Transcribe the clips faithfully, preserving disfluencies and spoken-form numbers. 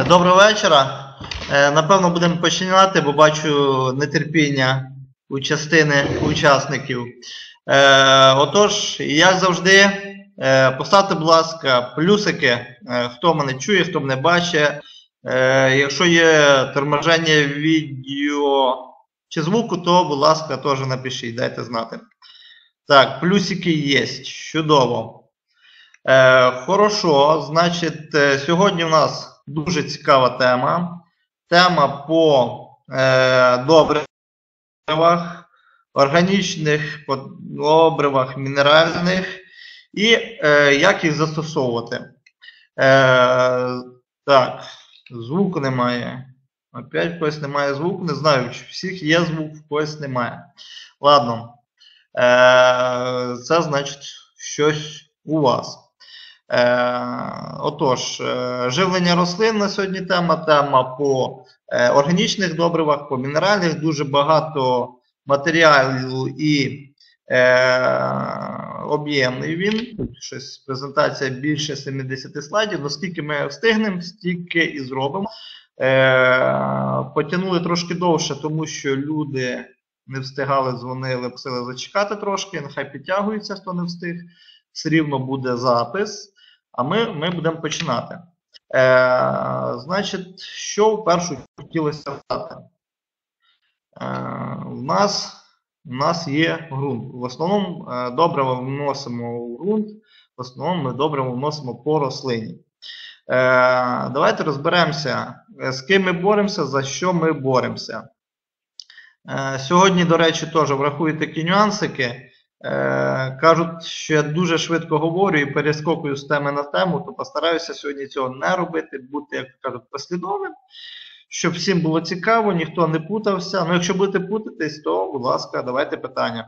Доброго вечора. Напевно, будемо починати, бо бачу нетерпіння у частини учасників. Отож, як завжди, поставте, будь ласка, плюсики, хто мене чує, хто мене бачить. Якщо є торможення відео чи звуку, то, будь ласка, теж напишіть, дайте знати. Так, плюсики є, чудово. Хорошо, значить, сьогодні у нас дуже цікава тема. Тема по е, добривах, органічних добривах, мінеральних і е, як їх застосовувати. Е, так, звуку немає. Опять в когось немає звуку. Не знаю, чи всіх є звук, в когось немає. Ладно. Е, це значить щось у вас. Е, отож, е, живлення рослин на сьогодні тема, тема по е, органічних добривах, по мінеральних, дуже багато матеріалу і е, об'ємний він. Тут щось презентація більше сімдесят слайдів, наскільки ми встигнемо, стільки і зробимо. Е, потягнули трошки довше, тому що люди не встигали, дзвонили, просили зачекати трошки, нехай підтягуються, хто не встиг. Все рівно буде запис. А ми, ми будемо починати. Е, значить, що вперше хотілося сказати? Е, у нас, у нас є ґрунт. В основному е, добриво вносимо у ґрунт, в основному ми добриво вносимо по рослині. Е, давайте розберемося, з ким ми боремося, за що ми боремося. Е, сьогодні, до речі, теж врахую такі нюансики. Е, кажуть, що я дуже швидко говорю і перескокую з теми на тему, то постараюся сьогодні цього не робити, бути, як кажуть, послідовним, щоб всім було цікаво, ніхто не путався. Ну, якщо будете путатись, то, будь ласка, давайте питання.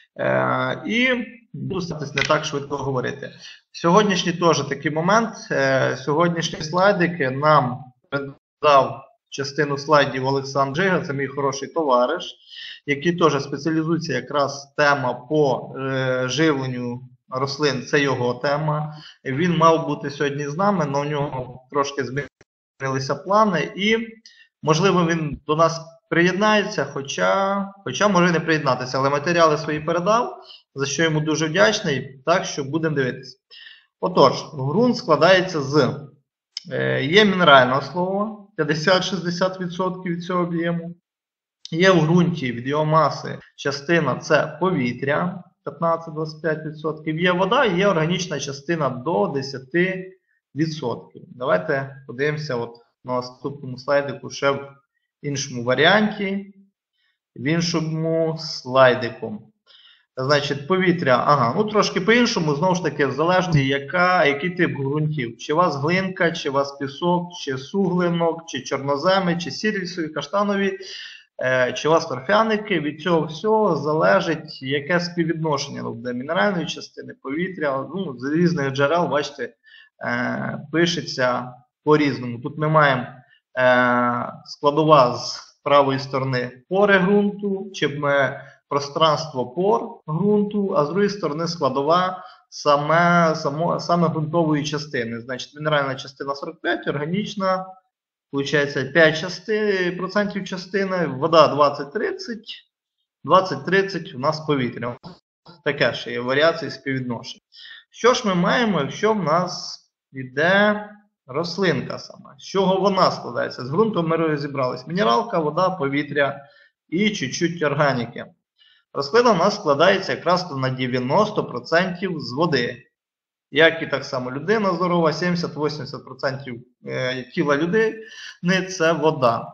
Е, і буду старатися не так швидко говорити. Сьогоднішній теж такий момент. Е, сьогоднішні слайдики нам передав частину слайдів Олександр Джига, це мій хороший товариш, який теж спеціалізується якраз тема по е, живленню рослин, це його тема. Він мав бути сьогодні з нами, але у нього трошки змінилися плани і, можливо, він до нас приєднається, хоча, хоча може не приєднатися, але матеріали свої передав, за що йому дуже вдячний, так що будемо дивитися. Отож, ґрунт складається з, е, є мінеральна основа, п'ятдесят-шістдесят відсотків від цього об'єму. Є в ґрунті від його маси частина це повітря, п'ятнадцять-двадцять п'ять відсотків. Є вода, є органічна частина до десять відсотків. Давайте подивимося от на наступному слайдику ще в іншому варіанті, в іншому слайдику. Значить, повітря, ага, ну трошки по-іншому, знову ж таки, в залежності, яка, який тип ґрунтів. Чи у вас глинка, чи у вас пісок, чи суглинок, чи чорноземи, чи сірільцеві, каштанові, е, чи у вас торфяники. Від цього всього залежить, яке співвідношення буде мінеральної частини, повітря. Ну, з різних джерел, бачите, е, пишеться по-різному. Тут ми маємо е, складова з правої сторони пори ґрунту, чи ми пространство пор ґрунту, а з другої сторони складова саме, само, саме ґрунтової частини. Значить, мінеральна частина сорок п'ять, органічна, виходить, п'ять процентів частини, вода двадцять-тридцять, двадцять-тридцять у нас повітря. Таке ще є варіації співвідношень. Що ж ми маємо, якщо в нас йде рослинка сама? З чого вона складається? З ґрунту ми розібрались. Мінералка, вода, повітря і чуть-чуть органіки. Рослина у нас складається якраз на дев'яносто відсотків з води. Як і так само людина здорова, сімдесят-вісімдесят відсотків тіла людини – це вода.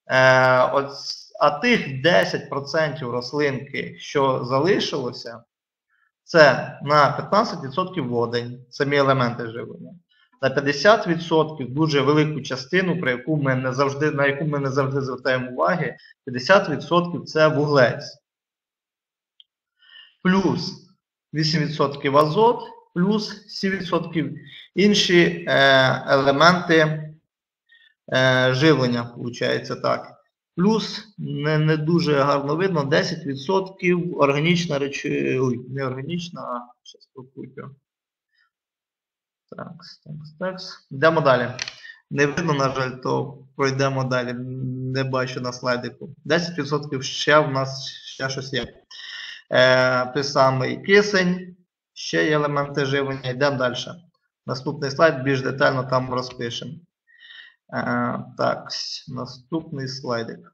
А тих десять відсотків рослинки, що залишилося, це на п'ятнадцять відсотків водень, самі елементи живлення. На п'ятдесят відсотків дуже велику частину, про яку ми не завжди, на яку ми не завжди звертаємо уваги, п'ятдесят відсотків це вуглець. Плюс вісім відсотків азот, плюс сім відсотків інші е, елементи е, живлення, виходить так. Плюс, не, не дуже гарно видно, десять відсотків органічна речовина, ой, не органічна, а щас попутю. Так, так, так. Йдемо далі. не видно, на жаль, то пройдемо далі, не бачу на слайдику. десять відсотків ще в нас ще щось є. Е, той самий кисень, ще є елементи живлення, йдемо далі. Наступний слайд більш детально там розпишемо. Е, так, наступний слайдик.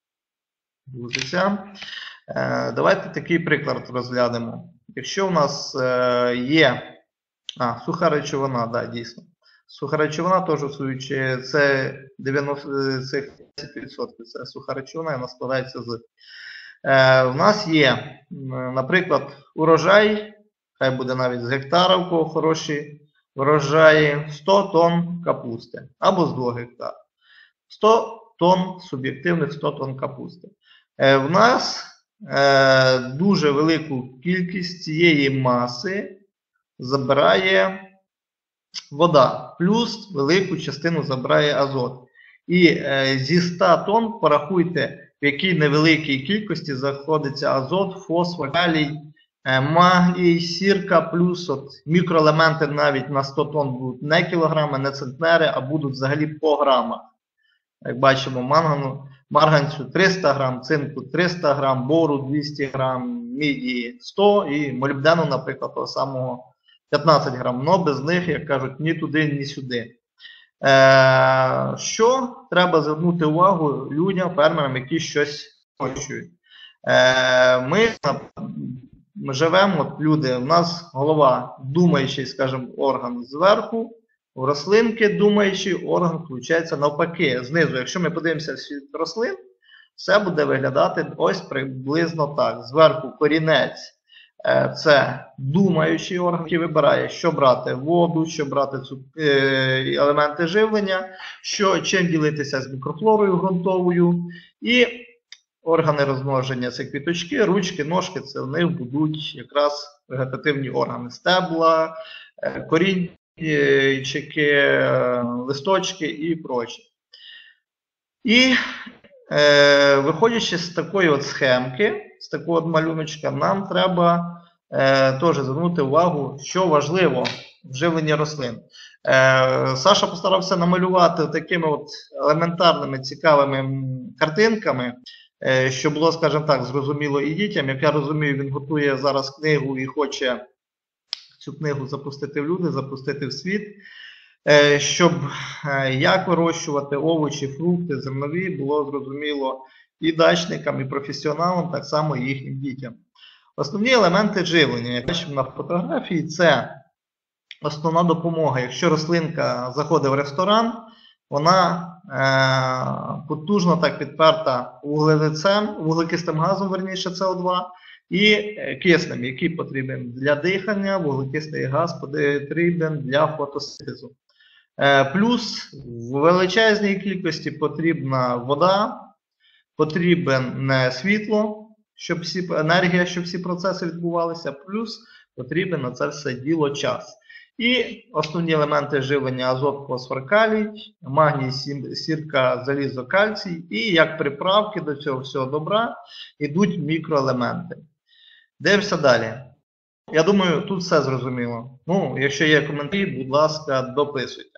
Е, давайте такий приклад розглянемо. Якщо у нас е, є а, суха речовина, да, дійсно. Суха речовина теж в свою чергу, це дев'яносто, це десять відсотків, це суха речовина, вона складається з. Е, у нас є, наприклад, урожай, хай буде навіть з гектара, у кого хороші врожаї, сто тонн капусти, або з двох гектар. сто тонн, суб'єктивних сто тонн капусти. Е, в нас е, дуже велику кількість цієї маси забирає вода, плюс велику частину забирає азот. І е, зі ста тонн порахуйте, в якій невеликій кількості знаходиться азот, фосфор, калій, е, магній, сірка, плюс от, мікроелементи навіть на сто тонн будуть не кілограми, не центнери, а будуть взагалі по грамах. Як бачимо, мангану, марганцю триста грам, цинку триста грам, бору двісті грам, міді сто і молібдену, наприклад, того самого п'ятнадцять грам, но без них, як кажуть, ні туди, ні сюди. Е, що треба звернути увагу людям, фермерам, які щось хочуть? Е, ми, ми живемо, от люди, у нас голова думаючий, скажімо, орган зверху, в рослинки думаючий орган включається навпаки, знизу. Якщо ми подивимося в світ рослин, все буде виглядати ось приблизно так. Зверху корінець. Це думаючий орган, який вибирає, що брати воду, що брати елементи живлення, що, чим ділитися з мікрофлорою ґрунтовою. І органи розмноження – це квіточки, ручки, ножки – це в них будуть якраз вегетативні органи. Стебла, корінчики, листочки і прочі. І е, виходячи з такої от схемки, з такого от малюночка, нам треба е, теж звернути увагу, що важливо в живленні рослин. Е, Саша постарався намалювати такими от елементарними, цікавими картинками, е, що було, скажімо так, зрозуміло і дітям. Як я розумію, він готує зараз книгу і хоче цю книгу запустити в люди, запустити в світ. Щоб як вирощувати овочі, фрукти, зернові, було зрозуміло і дачникам, і професіоналам, так само і їхнім дітям. Основні елементи живлення, як бачимо на фотографії, це основна допомога. Якщо рослинка заходить в ресторан, вона е, потужно так підперта вуглекислим, вуглекислим газом, верніше С О два, і киснем, який потрібен для дихання, вуглекислий газ потрібен для фотосинтезу. Плюс в величезній кількості потрібна вода, потрібне світло, щоб всі, енергія, щоб всі процеси відбувалися, плюс потрібен на це все діло час. І основні елементи живлення – азот, фосфор, калій, магній, сірка, залізо, кальцій. І як приправки до цього всього добра йдуть мікроелементи. Дивимося далі. Я думаю, тут все зрозуміло. Ну, якщо є коментарі, будь ласка, дописуйте.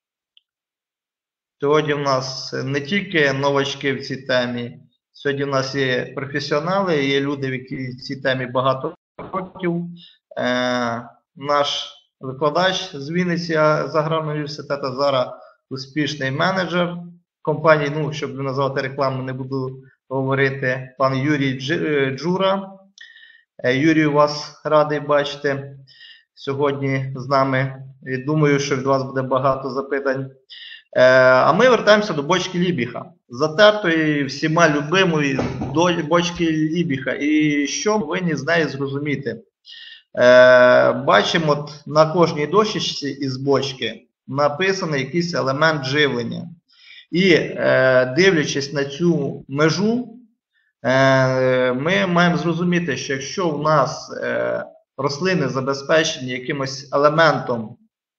Сьогодні в нас не тільки новачки в цій темі, сьогодні в нас є професіонали, є люди, які в цій темі багато років. Е, наш викладач з Вінниці з аграрного університету, зараз успішний менеджер компанії, ну, щоб не назвати рекламу, не буду говорити, пан Юрій Джура. Е, Юрій, вас радий бачити сьогодні з нами. І думаю, що від вас буде багато запитань. А ми вертаємося до бочки Лібіха, затертої всіма любимої бочки Лібіха. І що ми повинні з нею зрозуміти? Бачимо, на кожній дощечці із бочки написаний якийсь елемент живлення. І дивлячись на цю межу, ми маємо зрозуміти, що якщо в нас рослини забезпечені якимось елементом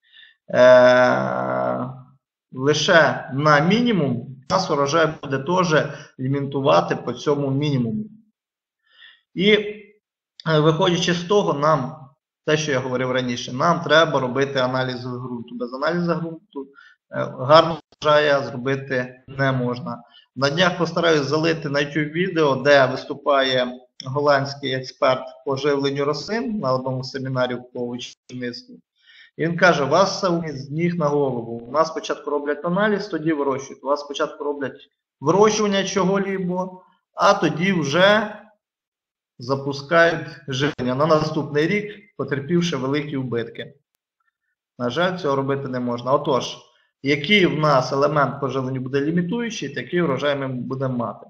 лише на мінімум, у нас урожай буде теж лімітувати по цьому мінімуму. І виходячи з того, нам, те, що я говорив раніше, нам треба робити аналіз ґрунту. Без аналізу ґрунту гарно врожаю зробити не можна. На днях постараюсь залити на YouTube відео, де виступає голландський експерт по живленню рослин на одному семінарі по вичівництву. І він каже, у вас все з ніг на голову. У нас спочатку роблять аналіз, тоді вирощують. У вас спочатку роблять вирощування чого-лібо, а тоді вже запускають живлення на наступний рік, потерпівши великі убитки. На жаль, цього робити не можна. Отож, який в нас елемент по живленню буде лімітуючий, такий врожай ми будемо мати.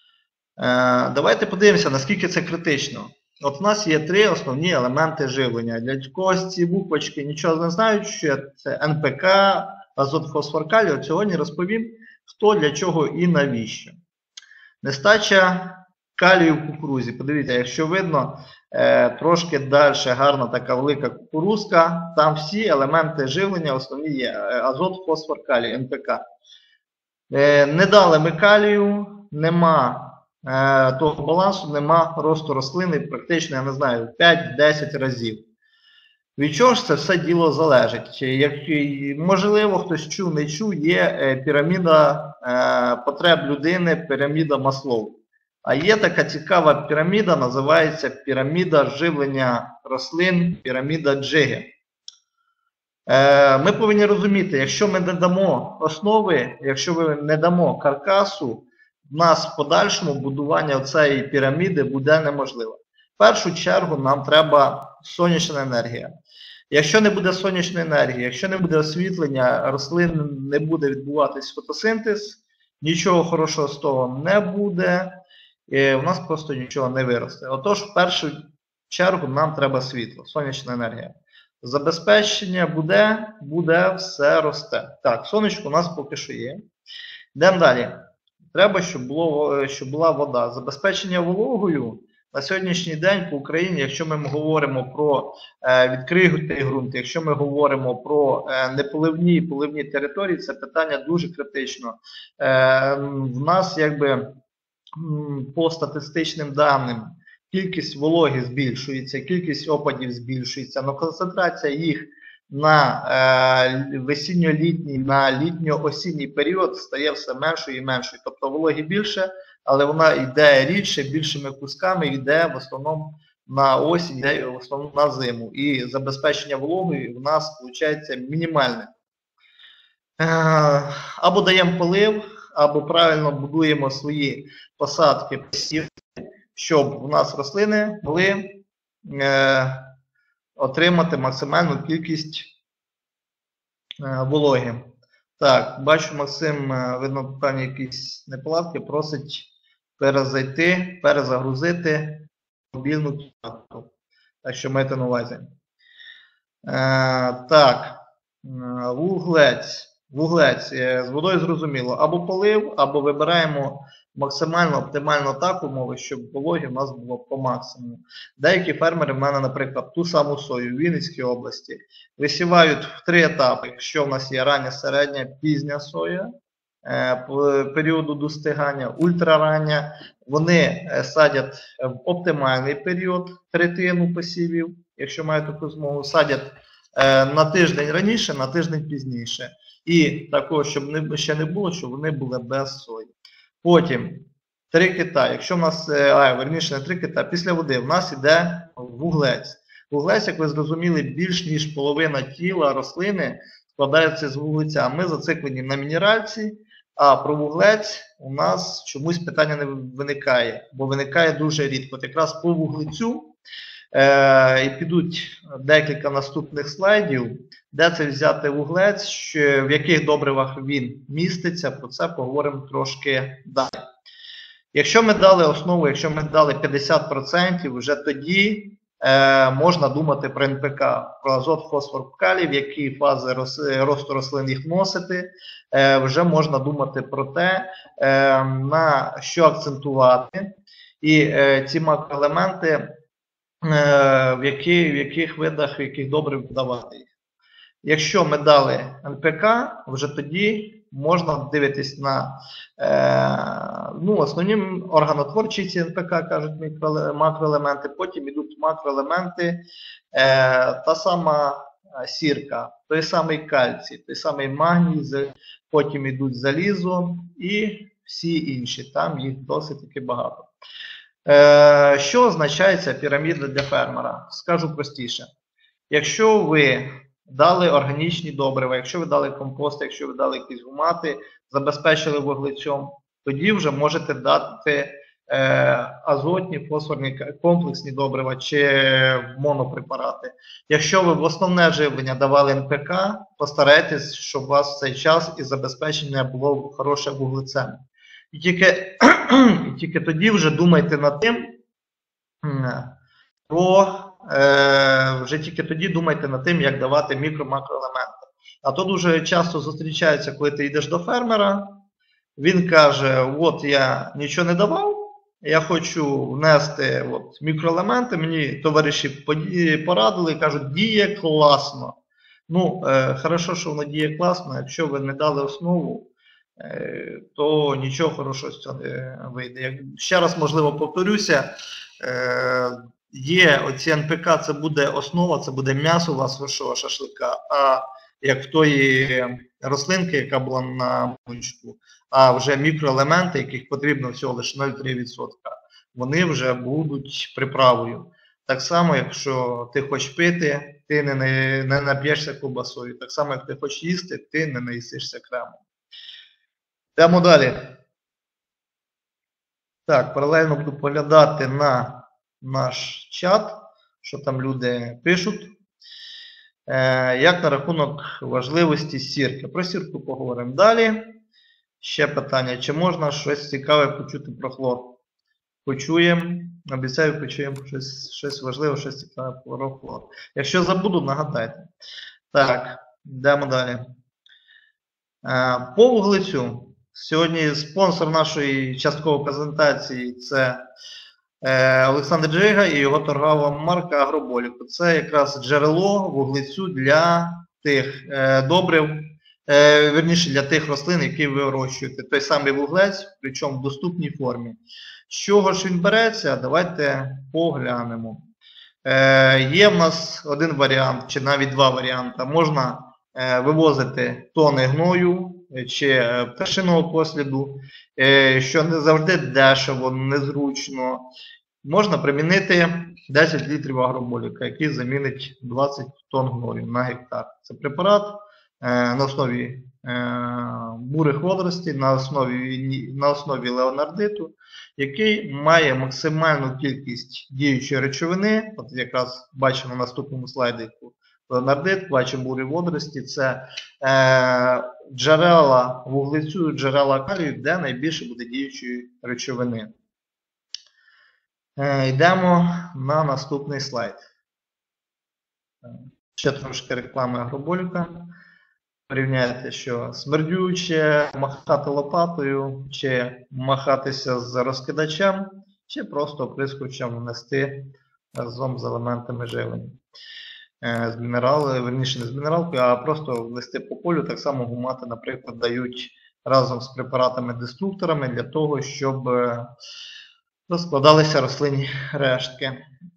Е, давайте подивимося, наскільки це критично. От у нас є три основні елементи живлення. Для когось ці буквочки нічого не знають, що це ен пе ка, азот, фосфор, калій. От сьогодні розповім, хто, для чого і навіщо. Нестача калію в кукурузі. Подивіться, якщо видно, е, трошки далі гарна така велика кукурузка, там всі елементи живлення основні є. Азот, фосфор, калій, ен пе ка. Е, не дали ми калію, нема е, того балансу, нема росту рослини практично, я не знаю, п'ять-десять разів. Від чого ж це все діло залежить? Як, можливо, хтось чув, не чув, є е, піраміда е, потреб людини, піраміда Маслоу. А є така цікава піраміда, називається піраміда живлення рослин, піраміда Джиги. Е, ми повинні розуміти, якщо ми не дамо основи, якщо ми не дамо каркасу, в нас в подальшому будування цієї піраміди буде неможливо. В першу чергу нам треба сонячна енергія. Якщо не буде сонячної енергії, якщо не буде освітлення, рослин не буде відбуватись фотосинтез, нічого хорошого з того не буде. І в нас просто нічого не виросте. Отож, в першу чергу нам треба світло, сонячна енергія. Забезпечення буде, буде, все росте. Так, сонечко у нас поки що є. Йдемо далі. Треба, щоб, було, щоб була вода. Забезпечення вологою на сьогоднішній день по Україні, якщо ми говоримо про е, відкритий ґрунт, якщо ми говоримо про е, неполивні і поливні території, це питання дуже критично. Е, в нас, якби, по статистичним даним, кількість вологи збільшується, кількість опадів збільшується, але концентрація їх на е, весінньо-літній, на літньо-осінній період стає все меншою і меншою. Тобто вологи більше, але вона йде рідше, більшими кусками, йде в основному на осінь, йде в основному на зиму. І забезпечення вологою в нас виходить мінімальне. Е, або даємо полив, або правильно будуємо свої посадки, посів, щоб у нас рослини могли е, отримати максимальну кількість е, вологи. Так, бачу, Максим, е, видно, певні якісь неполадки, просить перезайти, перезагрузити мобільну карту. Так що майте на увазі. Е, так, вуглець. Вуглець з водою зрозуміло, або полив, або вибираємо максимально оптимальну так умови, щоб вологі в нас було по максимуму. Деякі фермери в мене, наприклад, ту саму сою в Вінницькій області висівають в три етапи. Якщо в нас є рання, середня, пізня соя, по періоду достигання, ультрарання, вони садять в оптимальний період, третину посівів, якщо мають таку змогу, садять на тиждень раніше, на тиждень пізніше. І такого, щоб не, ще не було, щоб вони були без сої. Потім три кита. Якщо в нас, а, верніше не три кита, після води в нас йде вуглець. Вуглець, як ви зрозуміли, більш ніж половина тіла рослини складається з вуглеця. Ми зациклені на мінеральці, а про вуглець у нас чомусь питання не виникає, бо виникає дуже рідко. От якраз по вуглецю е, і підуть декілька наступних слайдів, де це взяти вуглець, що, в яких добривах він міститься, про це поговоримо трошки далі. Якщо ми дали основу, якщо ми дали п'ятдесят відсотків, вже тоді е, можна думати про ен пе ка, про азот, фосфор, калій, в які фази рос, росту рослин їх вносити, е, вже можна думати про те, е, на що акцентувати, і е, ці макроелементи, е, в, які, в яких видах, в яких добрив давати їх. Якщо ми дали ен пе ка, вже тоді можна дивитись на е, ну, основні органотворчі ці ен пе ка, кажуть макроелементи, потім йдуть макроелементи, е, та сама сірка, той самий кальцій, той самий магній з потім йдуть залізо і всі інші. Там їх досить таки багато. Е, що означає ця піраміда для фермера? Скажу простіше. Якщо ви дали органічні добрива, якщо ви дали компост, якщо ви дали якісь гумати, забезпечили вуглецем, тоді вже можете дати е, азотні, фосфорні комплексні добрива чи монопрепарати. Якщо ви в основне живлення давали ен пе ка, постарайтесь, щоб у вас в цей час і забезпечення було хороше вуглецем. І тільки, і тільки тоді вже думайте над тим, про, е, вже тільки тоді думайте над тим, як давати мікро-макроелементи. А то дуже часто зустрічається, коли ти йдеш до фермера, він каже, от я нічого не давав, я хочу внести от, мікроелементи, мені товариші порадили і кажуть, діє класно. Ну, е, хорошо, що воно діє класно, якщо ви не дали основу, е, то нічого хорошого з цього не вийде. Ще раз, можливо, повторюся, е, є оці ен пе ка, це буде основа, це буде м'ясо у вас вашого шашлика, а як в тої рослинки, яка була на мунчику, а вже мікроелементи, яких потрібно всього лише нуль цілих три відсотка, вони вже будуть приправою. Так само, якщо ти хочеш пити, ти не, не, не нап'єшся ковбасою. Так само, як ти хочеш їсти, ти не наїсишся кремом. Йдемо далі. Так, паралельно буду поглядати на наш чат, що там люди пишуть. Е, як на рахунок важливості сірки. Про сірку поговоримо далі. Ще питання, чи можна щось цікаве почути про хлор? Почуємо, обіцяю, почуємо щось, щось важливе, щось цікаве про хлор. Якщо забуду, нагадайте. Так, йдемо далі. Е, по вуглецю. Сьогодні спонсор нашої часткової презентації – це е, Олександр Джига і його торгова марка Агроболіку. Це якраз джерело вуглецю для тих е, добрив, е, верніше для тих рослин, які ви вирощуєте. Той самий вуглець, причому в доступній формі. З чого ж він береться? Давайте поглянемо. Е, є в нас один варіант, чи навіть два варіанти. Можна е, вивозити тони гною, чи пташиного посліду, що не завжди дешево, незручно. Можна примінити десять літрів агроболіка, який замінить двадцять тонн гною на гектар. Це препарат на основі бурих водоростей, на основі, на основі леонардиту, який має максимальну кількість діючої речовини, от якраз бачимо на наступному слайдику, леонардит, бачимо бурі водорості, це е, джерела вуглецю, джерела калію, де найбільше буде діючої речовини. Е, йдемо на наступний слайд. Ще трошки реклами агроболіка. Порівняйте, що смердюче, махати лопатою, чи махатися з розкидачем, чи просто оприскувачем внести разом з елементами живлення. З мінерали, верніше не з мінералкою, а просто внести по полю. Так само гумати, наприклад, дають разом з препаратами-деструкторами для того, щоб розкладалися рослинні рештки.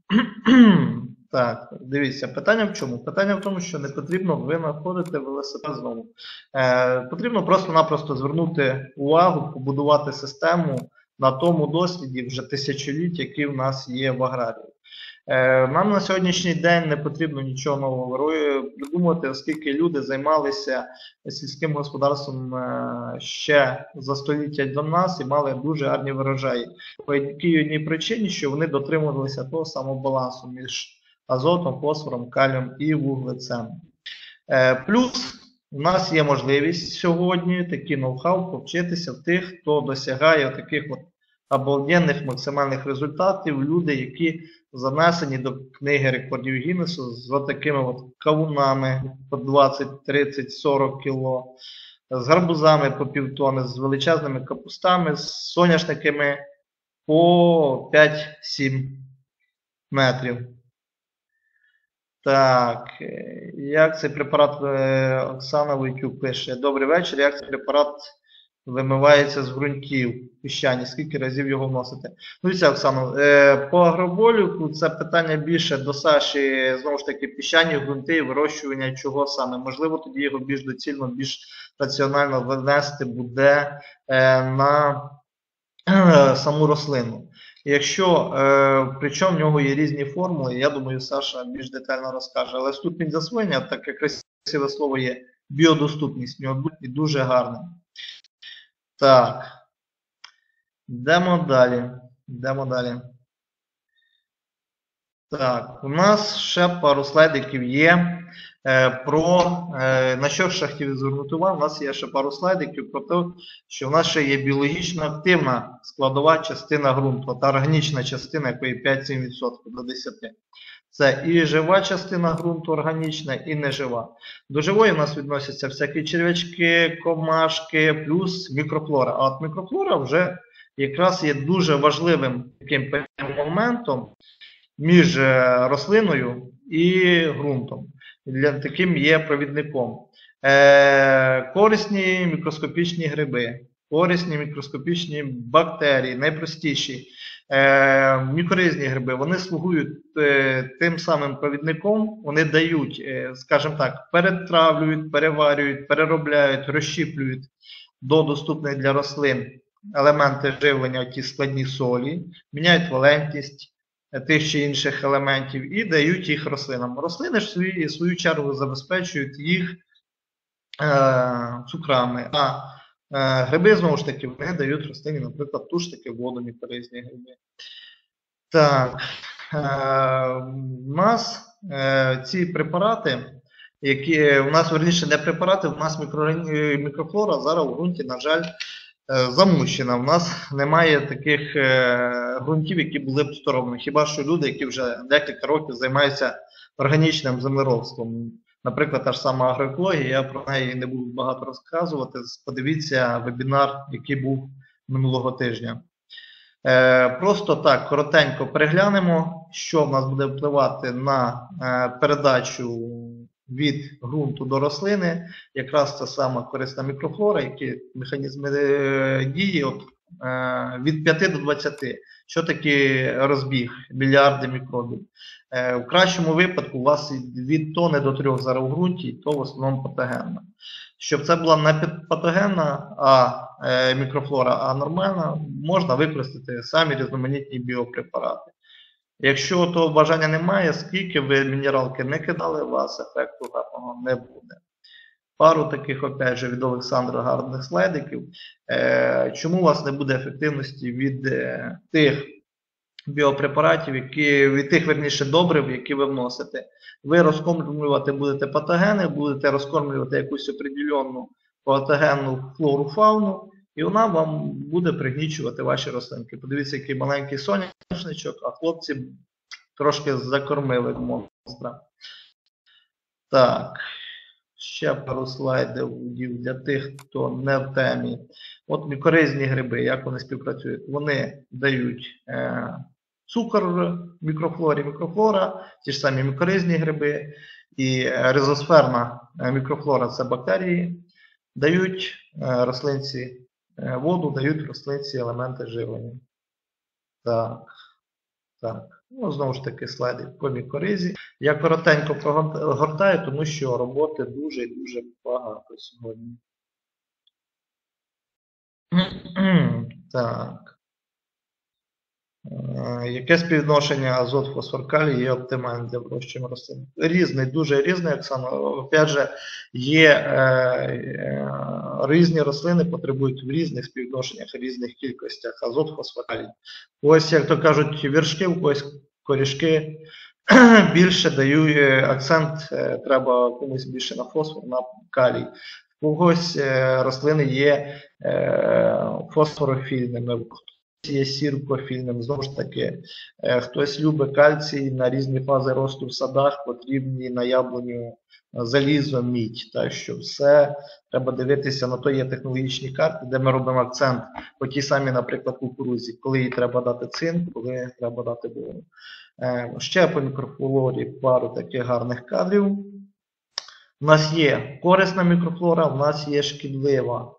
Так, дивіться, питання в чому? Питання в тому, що не потрібно винаходити велосипед знову. Е, потрібно просто-напросто звернути увагу, побудувати систему на тому досвіді вже тисячоліть, який в нас є в аграрії. Е, нам на сьогоднішній день не потрібно нічого нового придумувати, оскільки люди займалися сільським господарством е, ще за століття до нас і мали дуже гарні врожаї. По якій одній причині, що вони дотримувалися того самого балансу між азотом, фосфором, калієм і вуглецем. Е, плюс у нас є можливість сьогодні такі ноу-хау повчитися в тих, хто досягає таких от обалденних максимальних результатів, люди, які занесені до книги рекордів Гіннесу з такими от кавунами по двадцять, тридцять, сорок кіло, з гарбузами по півтони, з величезними капустами, з соняшниками по п'ять-сім метрів. Так, як цей препарат, Оксана Войтюк пише, добрий вечір, як цей препарат вимивається з ґрунтів піщані, скільки разів його вносите. Ну, дивіться, Оксано, е, по агроболіку це питання більше до Саші, знову ж таки, піщані ґрунти і вирощування чого саме. Можливо, тоді його більш доцільно, більш раціонально винести буде е, на е, саму рослину. Якщо, е, причому в нього є різні формули, я думаю, Саша більш детально розкаже. Але ступінь засвоєння, таке красиве слово є, біодоступність, в нього дуже гарна. Так, йдемо далі. Йдемо далі. Так, у нас ще пару слайдиків є е, про, е, на що ще хотів звернути увагу, у нас є ще пару слайдиків про те, що в нас ще є біологічно активна складова частина ґрунту, та органічна частина, якої п'ять-сім відсотків до десяти відсотків. Це і жива частина ґрунту органічна, і нежива. До живої у нас відносяться всякі черв'ячки, комашки, плюс мікрофлора. А от мікрофлора вже якраз є дуже важливим таким моментом між рослиною і ґрунтом. Для таким є провідником. Е, корисні мікроскопічні гриби, корисні мікроскопічні бактерії, найпростіші. Е, мікоризні гриби, вони слугують е, тим самим провідником, вони дають, е, скажімо так, перетравлюють, переварюють, переробляють, розщіплюють до доступних для рослин елементи живлення, ті складні солі, міняють валентність тих чи інших елементів і дають їх рослинам. Рослини ж в свою, свою чергу забезпечують їх е, цукрами, а е, гриби, знову ж таки, вони дають рослині, наприклад, ту ж таки воду, мікоризні гриби. Так, е, у нас е, ці препарати, які у нас, верніше, не препарати, у нас мікро, мікрофлора зараз у ґрунті, на жаль, замущена. У нас немає таких е, ґрунтів, які були б здоровими. Хіба що люди, які вже декілька років займаються органічним землеробством. Наприклад, та ж сама агроекологія, я про неї не буду багато розказувати. Подивіться вебінар, який був минулого тижня. Е, просто так, коротенько переглянемо, що в нас буде впливати на е, передачу від ґрунту до рослини, якраз та сама корисна мікрофлора, які механізми дії от, е, від п'яти до двадцяти. Що таке розбіг? Мільярди мікробів. Е, в кращому випадку у вас від тони до трьох зараз у ґрунті, то в основному патогенна. Щоб це була не патогенна а е, мікрофлора, а нормальна, можна використати самі різноманітні біопрепарати. Якщо того бажання немає, скільки ви мінералки не кидали, у вас ефекту гарного не буде. Пару таких, опять же, від Олександра гарних слайдиків. Е, чому у вас не буде ефективності від е, тих біопрепаратів, які, від тих, верніше, добрив, які ви вносите? Ви розкормлювати будете патогени, будете розкормлювати якусь определенну патогенну флору-фауну, і вона вам буде пригнічувати ваші рослинки. Подивіться, який маленький соняшничок, а хлопці трошки закормили монстра. Так, ще пару слайдів для тих, хто не в темі. От мікоризні гриби, як вони співпрацюють? Вони дають е, цукор мікрофлорі, мікрофлора, ті ж самі мікоризні гриби, і ризосферна мікрофлора – це бактерії, дають е, рослинці воду, дають рослинці елементи живлення. Так, так. Ну, знову ж таки, слайди по мікоризі. Я коротенько прогортаю, тому що роботи дуже і дуже багато сьогодні. Так. Яке співвідношення азот, фосфор, калій є оптимальним для вирощування рослин? Різний, дуже різний, Оксана. Опять же, є е, е, різні рослини, потребують в різних співвідношеннях, різних кількостях азот, фосфор, калій. Ось, як то кажуть, віршки, ось корішки більше дають акцент, е, треба комусь більше на фосфор, на калій. У когось е, рослини є е, фосфорофільними, є сіркофільним, знову ж таки, е, хтось любить кальцій на різні фази росту в садах, потрібні на яблуню залізо, мідь. Так що все треба дивитися, на то є технологічні карти, де ми робимо акцент по тій самій, наприклад, кукурузі, коли їй треба дати цинк, коли треба дати бору. Е, ще по мікрофлорі пару таких гарних кадрів. У нас є корисна мікрофлора, у нас є шкідлива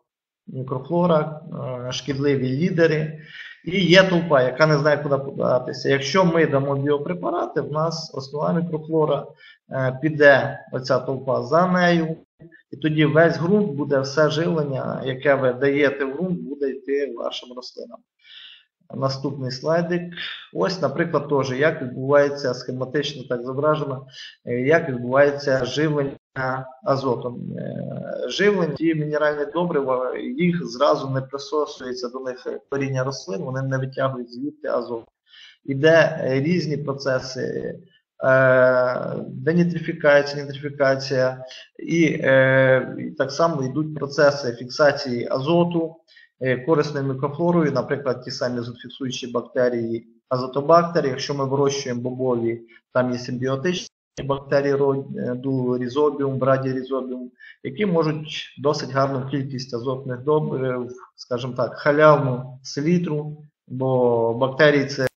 мікрофлора, шкідливі лідери. І є толпа, яка не знає, куди податися. Якщо ми дамо біопрепарати, в нас основна мікрофлора, піде оця толпа за нею. І тоді весь ґрунт буде, все живлення, яке ви даєте в ґрунт, буде йти вашим рослинам. Наступний слайдик. Ось, наприклад, теж, як відбувається схематично так зображено, як відбувається живлення азотом. Живлення, ті мінеральні добрива, їх зразу не присосується до них коріння рослин, вони не витягують звідти азот. Іде різні процеси, денітрифікація, нітрифікація, і, і так само йдуть процеси фіксації азоту корисною мікрофлорою, наприклад, ті самі азотфіксуючі бактерії, азотобактери. Якщо ми вирощуємо бобові, там є симбіотичні бактерії роду різобіум, брадірізобіум, які можуть досить гарну кількість азотних добрив, скажімо так, халявну селітру, бо бактерії це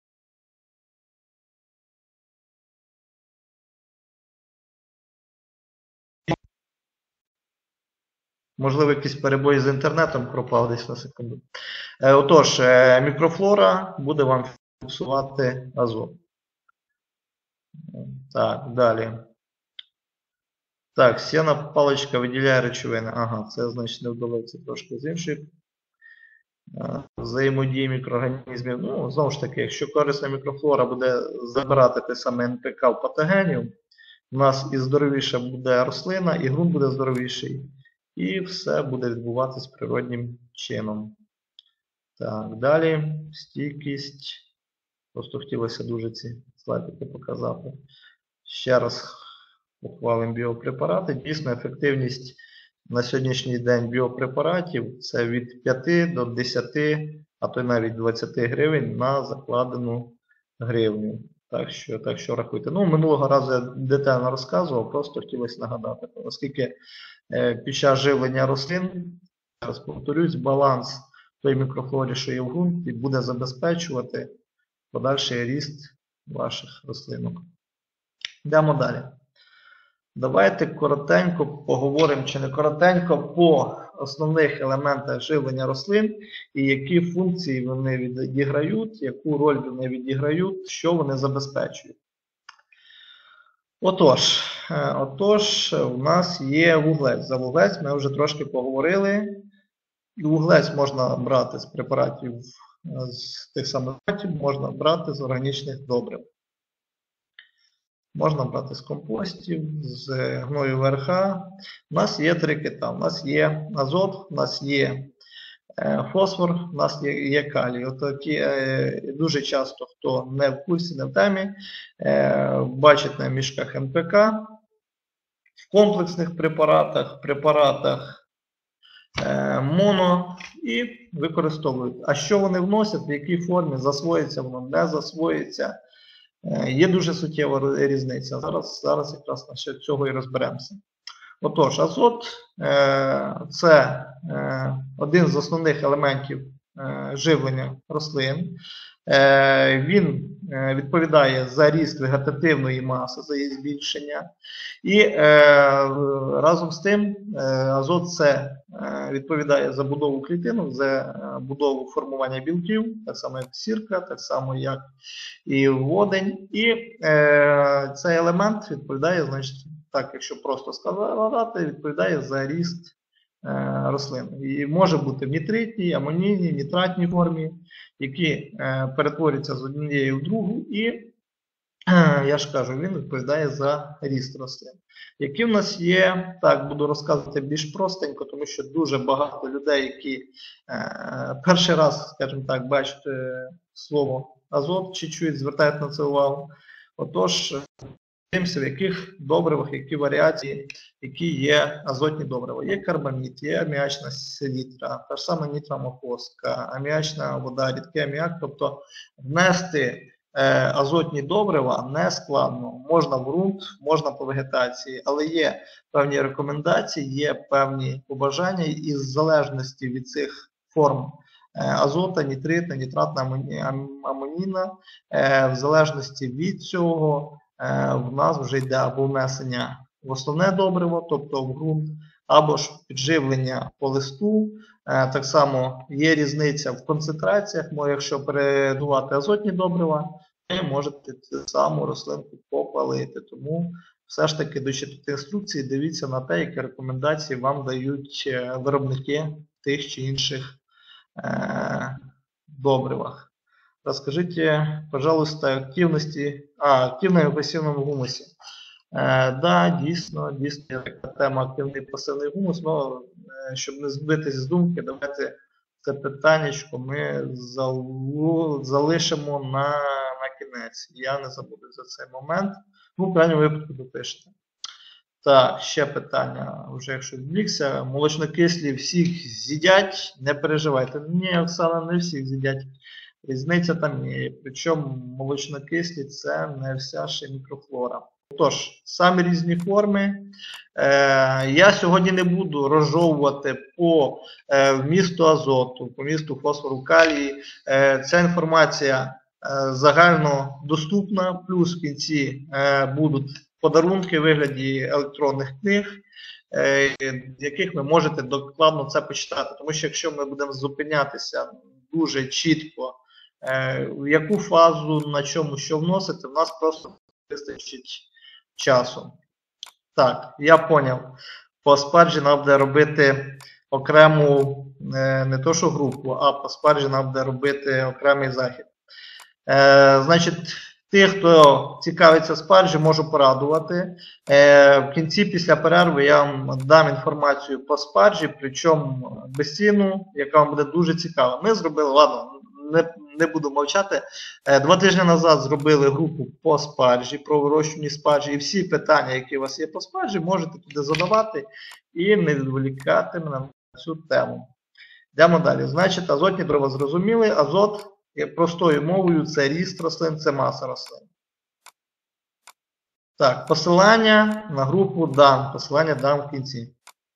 можливо, якийсь перебої з інтернетом пропав десь на секунду. Отож, мікрофлора буде вам фіксувати азот. Так, далі. Так, сіна паличка виділяє речовини. Ага, це значить не вдалося трошки з інших взаємодії мікроорганізмів. Ну, знову ж таки, якщо корисна мікрофлора буде забирати те саме ен пе ка в патогенів, у нас і здоровіша буде рослина, і ґрунт буде здоровіший. І все буде відбуватися природнім чином. Так, далі стійкість. Просто хотілося дуже ці слайдики показати. Ще раз ухвалимо біопрепарати. Дійсно, ефективність на сьогоднішній день біопрепаратів це від п'яти до десяти, а то й навіть двадцяти гривень на закладену гривню. Так що, так що рахуйте. Ну, минулого разу я детально розказував, просто хотілося нагадати. Оскільки е, під час живлення рослин, зараз повторюсь, баланс той мікрофлорі, що є в ґрунті, буде забезпечувати подальший ріст ваших рослинок. Йдемо далі. Давайте коротенько поговоримо, чи не коротенько, по основних елементах живлення рослин і які функції вони відіграють, яку роль вони відіграють, що вони забезпечують. Отож, отож, у нас є вуглець. За вуглець ми вже трошки поговорили. І вуглець можна брати з препаратів, з тих самих препаратів, можна брати з органічних добрив. Можна брати з компостів, з гною ВРХ. У нас є три кита. У нас є азот, у нас є фосфор, у нас є, є калій. Отакі, дуже часто, хто не в курсі, не в темі, бачить на мішках ен пе ка, в комплексних препаратах, препаратах моно і використовують. А що вони вносять, в якій формі, засвоїться воно, не засвоїться. Є дуже суттєва різниця. Зараз, зараз якраз на цього і розберемося. Отож, азот – це один з основних елементів живлення рослин. Він відповідає за ріст вегетативної маси, за її збільшення. І разом з тим азот це відповідає за будову клітинок, за будову формування білків, так само як сірка, так само як і водень. І цей елемент відповідає, значить, так, якщо просто сказати, відповідає за ріст рослин. І може бути в нітритній, амонійній, нітратній формі, які перетворюються з однієї в другу, і, я ж кажу, він відповідає за ріст рослин. Які в нас є, так, буду розказувати більш простенько, тому що дуже багато людей, які е, перший раз, скажімо так, бачать е, слово азот, чи чують, звертають на це увагу. Отож, дивимося, в яких добривах, які варіації, які є азотні добрива. Є карбамід, є аміачна селітра, та ж сама нітрамофоска, аміачна вода, рідкий аміак, тобто внести азотні добрива не складно. Можна в ґрунт, можна по вегетації, але є певні рекомендації, є певні побажання, і з залежності від цих форм азота, нітритна, нітратна, амонійна, в залежності від цього в нас вже йде або внесення в основне добриво, тобто в ґрунт, або ж підживлення по листу, Так само є різниця в концентраціях, якщо передувати азотні добрива, ви можете цю саму рослинку попалити. Тому все ж таки до читати інструкції, дивіться на те, які рекомендації вам дають виробники тих чи інших е, добривах. Розкажіть, пожалуйста, активності, а, активному і пасивному гумусі. Е, да, дійсно, дійсно є така тема активний і пасивний гумус, але щоб не збитись з думки, давайте це питаннячко ми залишимо на, на кінець. Я не забуду за цей момент. Ну, в крайньому випадку допишете. Так, ще питання, вже якщо відвлікся. Молочнокислі всіх з'їдять, не переживайте. Ні, Оксана, не всіх з'їдять. Різниця там є. Причому молочнокислі це не вся ще мікрофлора. Тож, самі різні форми. Е, я сьогодні не буду розжовувати по е, вмісту азоту, по вмісту фосфору, калії. Е, ця інформація е, загально доступна, плюс в кінці е, будуть подарунки в вигляді електронних книг, е, в яких ви можете докладно це почитати. Тому що якщо ми будемо зупинятися дуже чітко, е, в яку фазу, на чому що вносити, в нас просто вистачить часу. Так, я поняв. По спаржі нам буде робити окрему, не то що групу, а по спаржі нам буде робити окремий захід. Е, значить, тих, хто цікавиться спаржі, можу порадувати. Е, в кінці, після перерви, я вам дам інформацію по спаржі, причому безцінну, яка вам буде дуже цікава. Ми зробили, ладно, не, не буду мовчати, е, два тижні назад зробили групу по спаржі, про вирощування спаржі, і всі питання, які у вас є по спаржі, можете туди задавати і не відволікати мене на цю тему. Йдемо далі. Значить, азотні дрова зрозуміли. Азот, простою мовою, це ріст рослин, це маса рослин. Так, посилання на групу дам. Посилання дам в кінці.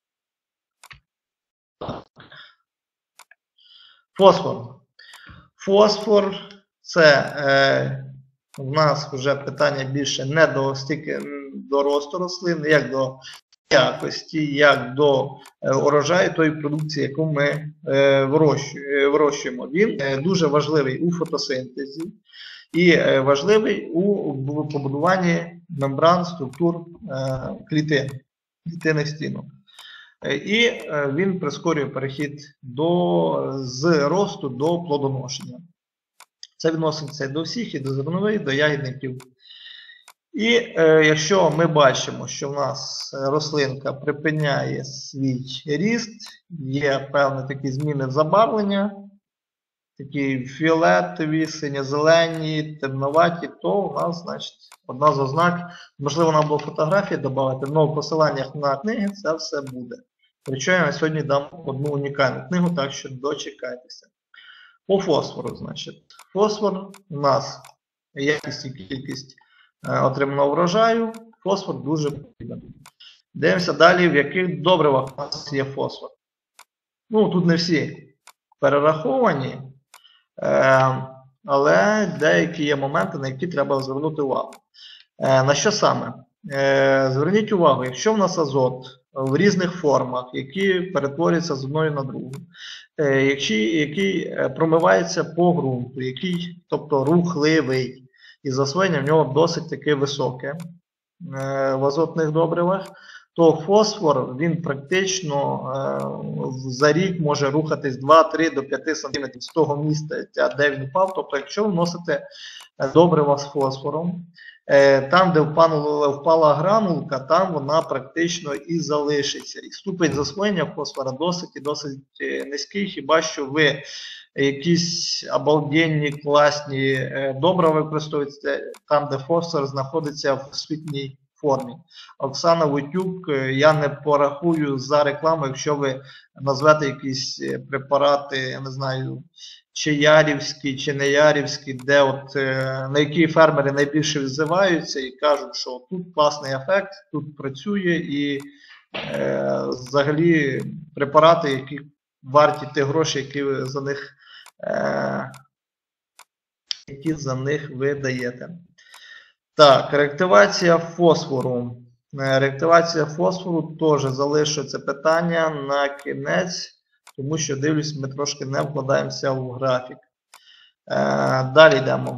Фосфор. Фосфор це е, у нас вже питання більше не до, стільки, до росту рослин, як до якості, як до е, урожаю тої продукції, яку ми е, вирощуємо. Він е, дуже важливий у фотосинтезі і е, важливий у побудуванні мембран, структур е, клітин, клітинних стінок. Е, і е, він прискорює перехід до, з росту до плодоношення. Це відноситься до всіх, і до зернових, і до ягідників. І е, якщо ми бачимо, що в нас рослинка припиняє свій ріст, є певні такі зміни забарвлення, такі фіолетові, синьо-зелені, темноваті, то у нас, значить, одна з ознак, можливо, нам було фотографії додати, але в посиланнях на книги це все буде. Причому я сьогодні дам одну унікальну книгу, так що дочекайтеся. По фосфору, значить. Фосфор у нас якість і кількість отриманого врожаю, фосфор дуже потрібен. Дивимося далі, в яких добривах у нас є фосфор. Ну, тут не всі перераховані, але деякі є моменти, на які треба звернути увагу. На що саме? Зверніть увагу, якщо в нас азот в різних формах, які перетворюються з одної на другу, який, який промивається по ґрунту, який, тобто рухливий, і засвоєння в нього досить таки високе в азотних добривах, то фосфор, він практично за рік може рухатись два-три до п'яти сантиметрів з того місця, де він впав. Тобто, якщо вносите добрива з фосфором, там, де впала, впала гранулка, там вона практично і залишиться. І ступень засвоєння фосфора досить і досить низький, хіба що ви якісь обалденні, класні добрива використовуєте там, де фосфор знаходиться в освітній формі. Оксана Войтюк, я не порахую за рекламу, якщо ви назвете якісь препарати, я не знаю, чи ярівські, чи не ярівські, де от, на які фермери найбільше відзиваються і кажуть, що тут класний ефект, тут працює і е, взагалі препарати, які варті тих грошей, які ви за них, е, які за них ви даєте. Так, реактивація фосфору. Реактивація фосфору теж залишу це питання на кінець. тому що, дивлюсь, ми трошки не вкладаємося в графік. Е, далі йдемо.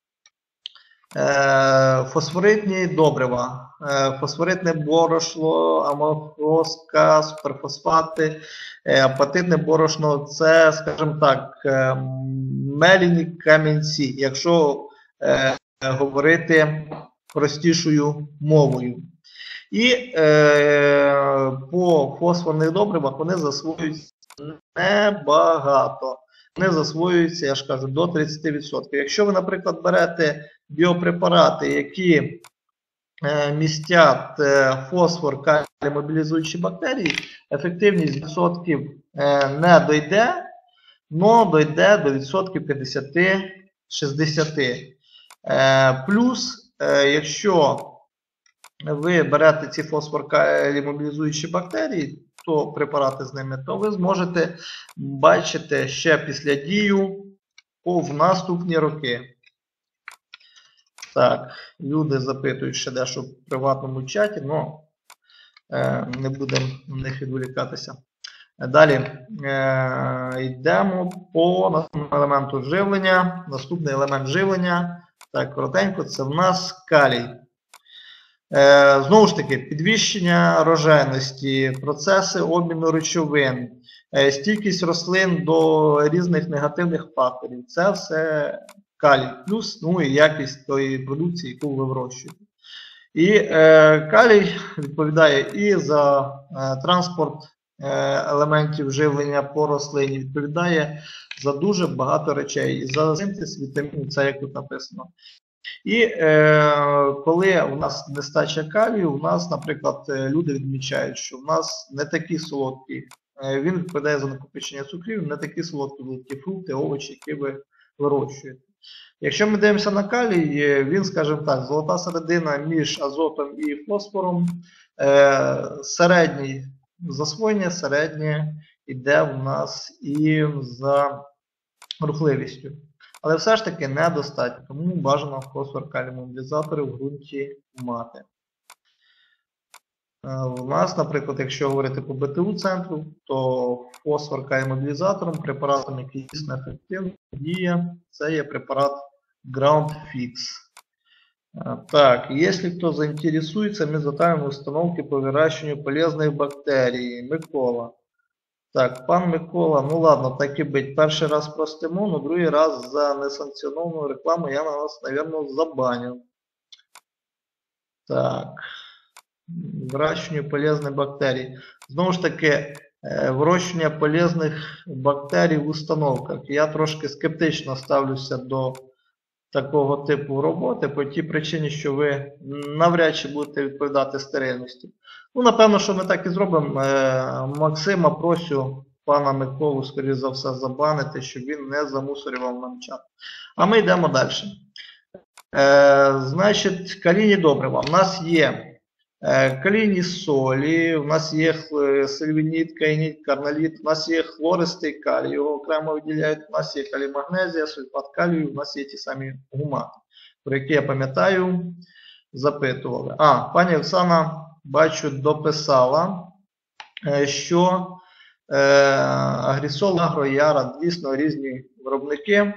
Е, фосфоритні добрива. Е, фосфоритне борошно, амофоска, суперфосфати, е, апатитне борошно – це, скажімо так, е, мелені камінці, якщо е, говорити простішою мовою. І е, по фосфорних добривах вони засвоюються небагато. Вони засвоюються, я ж кажу, до тридцяти відсотків. Якщо ви, наприклад, берете біопрепарати, які е, містять е, фосфор, калій, мобілізуючі бактерії, ефективність відсотків е, не дойде, але дойде до відсотків п'ятдесят-шістдесят. Е, плюс, е, якщо ви берете ці фосфор, калій, мобілізуючі бактерії, то препарати з ними, то ви зможете бачити ще після дію в наступні роки. Так, люди запитують ще дещо в приватному чаті, але е, не будемо на них відволікатися. Далі е, йдемо по наступному елементу живлення. Наступний елемент живлення, так, коротенько, це в нас калій. Е, знову ж таки, підвищення рожайності, процеси обміну речовин, е, стійкість рослин до різних негативних факторів. Це все калій. Плюс, ну і якість тої продукції, яку ви вирощуєте. І е, калій відповідає і за е, транспорт е, елементів живлення по рослині, відповідає за дуже багато речей. І за синтез вітамінів, це як тут написано. І е, коли у нас нестача калію, у нас, наприклад, люди відмічають, що в нас не такі солодкі, е, він відповідає за накопичення цукрів, не такі солодкі будуть ті фрукти, овочі, які ви вирощуєте. Якщо ми дивимося на калій, він, скажімо так, золота середина між азотом і фосфором, е, середній засвоєння, середнє йде в нас і за рухливістю. Але все ж таки недостатньо, тому бажано фосфор-калій мобілізатори в ґрунті мати. У нас, наприклад, якщо говорити по Б Т У-центру, то фосфор-калій мобілізатором, препаратом, який дійсно ефективно діє, це є препарат GroundFix. Так, если кто заинтересуется методами установки по выращиванию полезных бактерий. Микола. Так, пан Микола, ну ладно, так і бить. Перший раз простимо, но другий раз за несанкціоновану рекламу я на вас, наверное, забаню. Так. Вирощування полезних бактерій. Знову ж таки, вирощування полезних бактерій в установках. Я трошки скептично ставлюся до такого типу роботи, по тій причині, що ви навряд чи будете відповідати стерильності. Ну, напевно, що ми так і зробимо. Максима просю пана Миколу, скоріше за все, забанити, щоб він не замусорював нам чат. А ми йдемо далі. Е, значить, калійні добрива. У нас є е, калійні солі, у нас є сильвініт, каїніт, карналіт, у нас є хлористий калій, його окремо виділяють, у нас є калій-магнезія, сульфат калію, у нас є ті самі гумати, про які, я пам'ятаю, запитували. А, пані Оксана, бачу, дописала, що е, Агрісол, Агро, Яра, дійсно різні виробники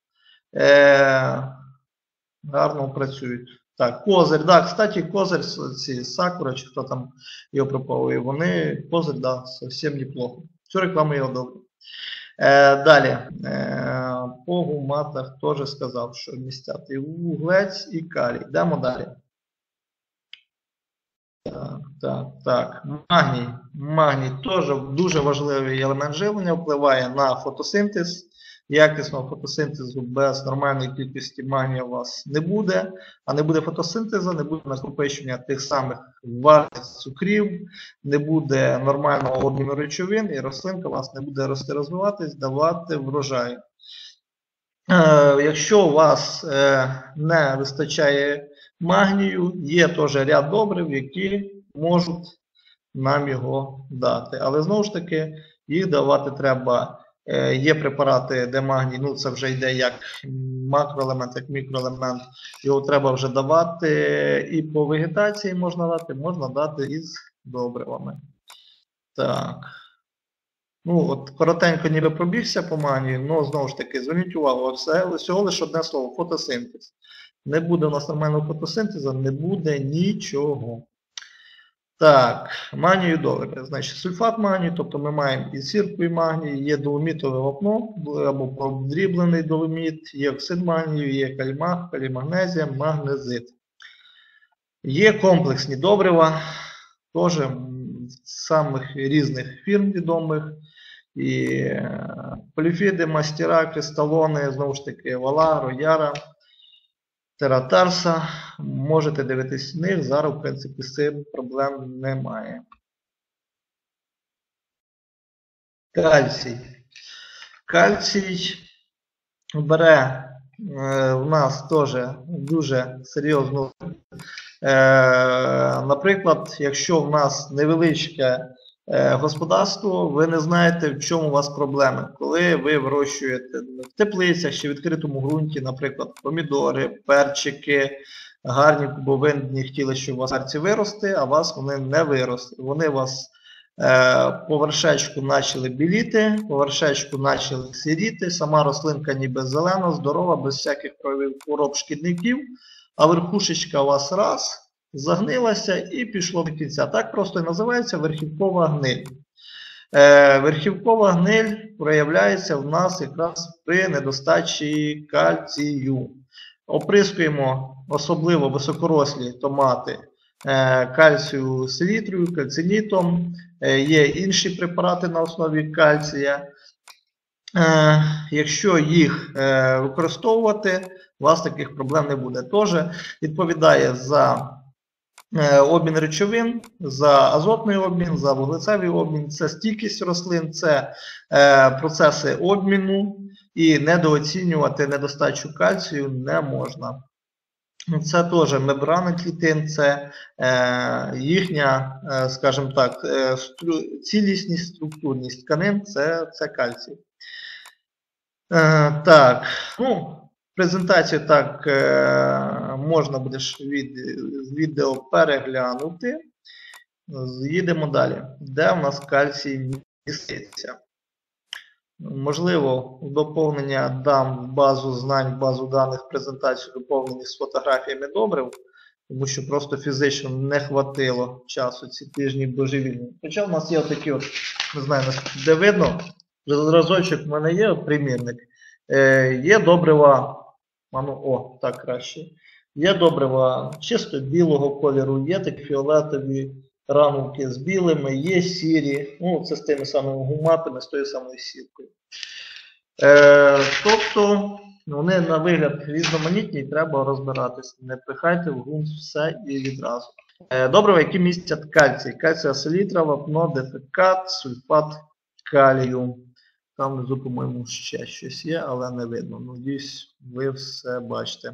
е, гарно працюють. Так, Козир, да, кстати, Козир, ці Сакура, чи хто там його пропагує, вони, Козир, да, зовсім неплохо. Цю рекламу я одобрю. Е, далі, е, по гуматах теж сказав, що містять і вуглець, і калій. Йдемо далі. Так, так, так. Магній. Магній теж дуже важливий елемент живлення, впливає на фотосинтез. Якісного фотосинтезу без нормальної кількості магнія у вас не буде, а не буде фотосинтезу, не буде накопичення тих самих варних цукрів, не буде нормального обміну речовин, і рослинка у вас не буде рости, розвиватись, давати врожай. Е, якщо у вас е, не вистачає магнію, є теж ряд добрив, які можуть нам його дати. Але знову ж таки, їх давати треба. Є препарати, де магній, ну це вже йде як макроелемент, як мікроелемент, його треба вже давати і по вегетації можна дати, можна дати із добривами. Так. Ну, от коротенько ніби пробігся по магнію, але знову ж таки, зверніть увагу, це всього лише одне слово, фотосинтез. Не буде у нас нормального фотосинтезу, не буде нічого. Так, магнію добре. Значить, сульфат магнію, тобто ми маємо і сірку, і магній, є доломітове вапно, або подріблений доломіт, є оксид магнію, є калімаг, калімагнезія, магнезит. Є комплексні добрива, теж з самих різних фірм відомих. І поліфіди, мастера, кристалони, знову ж таки, вала, рояра, тератарса. Можете дивитись в них, зараз, в принципі, з цим проблем немає. Кальцій. Кальцій бере е, в нас теж дуже серйозну. Е, наприклад, якщо в нас невеличке е, господарство, ви не знаєте, в чому у вас проблеми. Коли ви вирощуєте в теплицях чи відкритому ґрунті, наприклад, помідори, перчики, гарні кубовинні, хотіли, щоб у вас гарці вирости, а у вас вони не виросли. Вони у вас е, по вершечку почали біліти, по вершечку почали сіріти, сама рослинка ніби зелена, здорова, без всяких проявів хвороб, шкідників, а верхушечка у вас раз, загнилася і пішло до кінця. Так просто і називається верхівкова гниль. Е, верхівкова гниль проявляється в нас якраз при недостачі кальцію. Оприскуємо особливо високорослі томати е, кальцію селітрою, кальцинітом. Е, є інші препарати на основі кальція. Е, якщо їх е, використовувати, у вас таких проблем не буде. Тож відповідає за е, обмін речовин, за азотний обмін, за вуглецевий обмін, це стійкість рослин, це е, процеси обміну, і недооцінювати недостачу кальцію не можна. Це теж мембрани клітин, це е, їхня, е, скажімо так, е, стру, цілісність, структурність тканин, це, це кальцій. Е, так, ну, презентацію так е, можна буде від, з відео переглянути. Їдемо далі. Де у нас кальцій міститься? Можливо, доповнення дам в базу знань, в базу даних презентацію доповнені з фотографіями добрив, тому що просто фізично не хватило часу ці тижні божевільні. Хоча в нас є отакі от, не знаю, де видно, зразочок в мене є, от примірник. Е, є добрива, ну, о, так краще. Є добрива чисто білого кольору, є такі фіолетові рамки з білими, є сірі, ну це з тими самими гуматами, з тою самою сіткою. Е, тобто вони на вигляд різноманітні і треба розбиратися. Не пихайте в ґрунт все і відразу. Е, добрива, які містять кальцій. Кальція селітра, вапно, дефекат, сульфат калію. Там внизу, по-моєму, ще щось є, але не видно. Надіюсь, ви все бачите.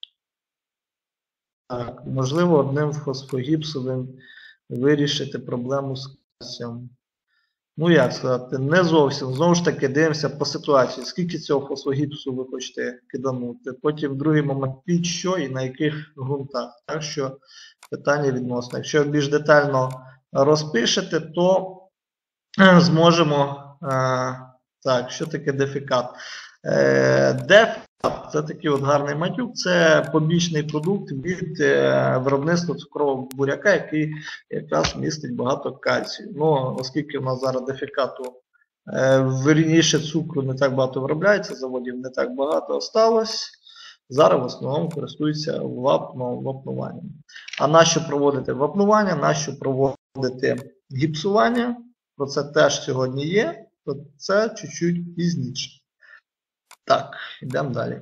Так, можливо, одним фосфогіпсовим вирішити проблему з кальцієм. Ну, як сказати, не зовсім. Знову ж таки, дивимося по ситуації. Скільки цього фосфогіпсу ви хочете киданути. Потім в другий момент під що і на яких ґрунтах. Так що питання відносно. Якщо більш детально розпишете, то зможемо... Так, що таке дефекат? Дефекат – це такий от гарний матюк, це побічний продукт від виробництва цукрового буряка, який якраз містить багато кальцію. Ну, оскільки в нас зараз дефекату, вірніше, цукру не так багато виробляється, заводів не так багато осталось, зараз в основному користуються вапнуванням. А нащо проводити вапнування, нащо проводити гіпсування, про це теж сьогодні є. То це чуть-чуть пізніше. Так, йдемо далі.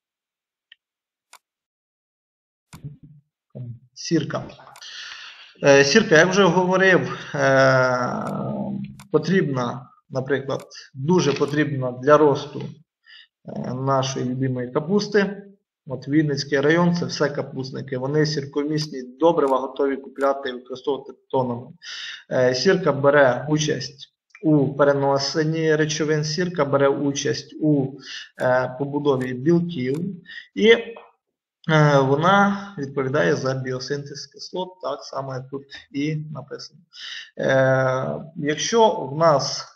Сірка. Е, сірка, як вже говорив, е, потрібна, наприклад, дуже потрібна для росту е, нашої любимої капусти. От Вінницький район, це все капусники. Вони сіркомісні добрива готові купляти і використовувати тонами. Е, сірка бере участь у переносенні речовин, сірка бере участь у е, побудові білків, і е, вона відповідає за біосинтез кислот, так само як тут і написано. Е, якщо в нас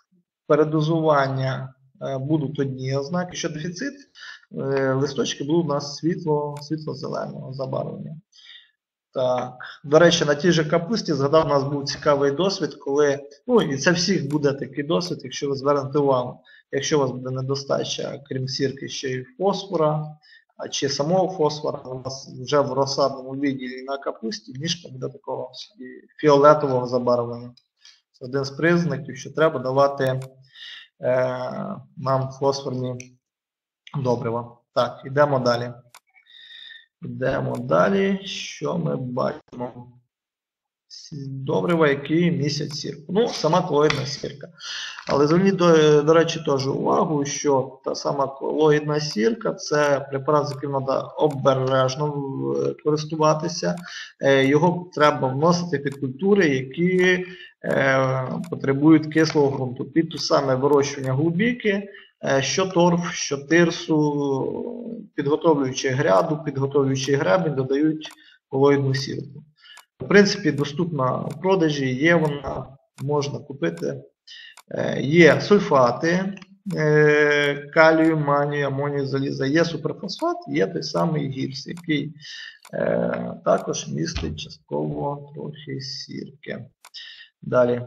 передозування будуть одні ознаки, що дефіцит, листочки будуть у нас світло, світло-зеленого забарвлення. Так, до речі, на тій же капусті, згадав, у нас був цікавий досвід, коли, ну і це всіх буде такий досвід, якщо ви звернете увагу, якщо у вас буде недостача, крім сірки, ще й фосфора, а чи самого фосфора, у нас вже в розсадному відділі на капусті ніжка буде такого фіолетового забарвлення. Це один з признаків, що треба давати е, нам фосфорні добрива. Так, йдемо далі. Йдемо далі. Що ми бачимо? Добрива, які містять сірку. Ну, сама колоїдна сірка. Але зверніть, до, до речі, теж увагу, що та сама колоїдна сірка – це препарат, з яким треба обережно користуватися. Його треба вносити під культури, які е, потребують кислого ґрунту. Під те саме вирощування голубіки, що торф, що тирсу, підготовлюючи гряду, підготовлюючи гребень, додають колоїдну сірку. В принципі, доступна в продажі, є вона, можна купити. Є сульфати, калію, магнію, амонію, заліза, є суперфосфат, є той самий гіпс, який також містить частково трохи сірки. Далі.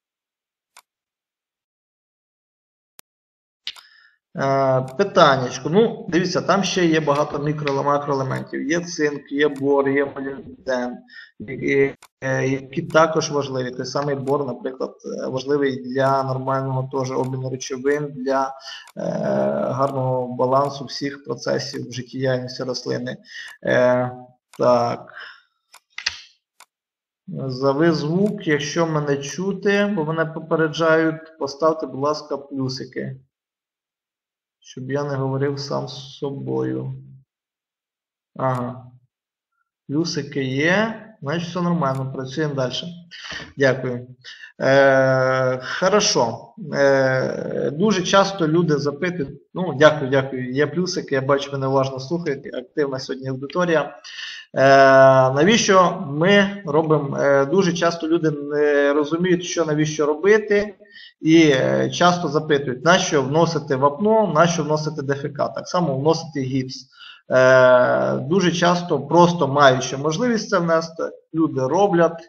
Питаннячко. Ну, дивіться, там ще є багато мікро-макроелементів. Є цинк, є бор, є молібден, які також важливі. Той самий бор, наприклад, важливий для нормального теж обміну речовин, для е, гарного балансу всіх процесів життєдіяльності рослини. Е, так. Завис звук, якщо мене чути, бо мене попереджають, поставте, будь ласка, плюсики. Щоб я не говорив сам з собою. Ага. Плюсики є. Значить, все нормально. Працюємо далі. Дякую. Е, хорошо. Е, дуже часто люди запитують. Ну, дякую, дякую. Є плюсики. Я бачу, мене уважно слухають. Активна сьогодні аудиторія. Е, навіщо ми робимо? Е, дуже часто люди не розуміють, що навіщо робити. І часто запитують, на що вносити вапно, на що вносити ДФК. Так само вносити гіпс. Е, дуже часто, просто маючи можливість це внести, люди роблять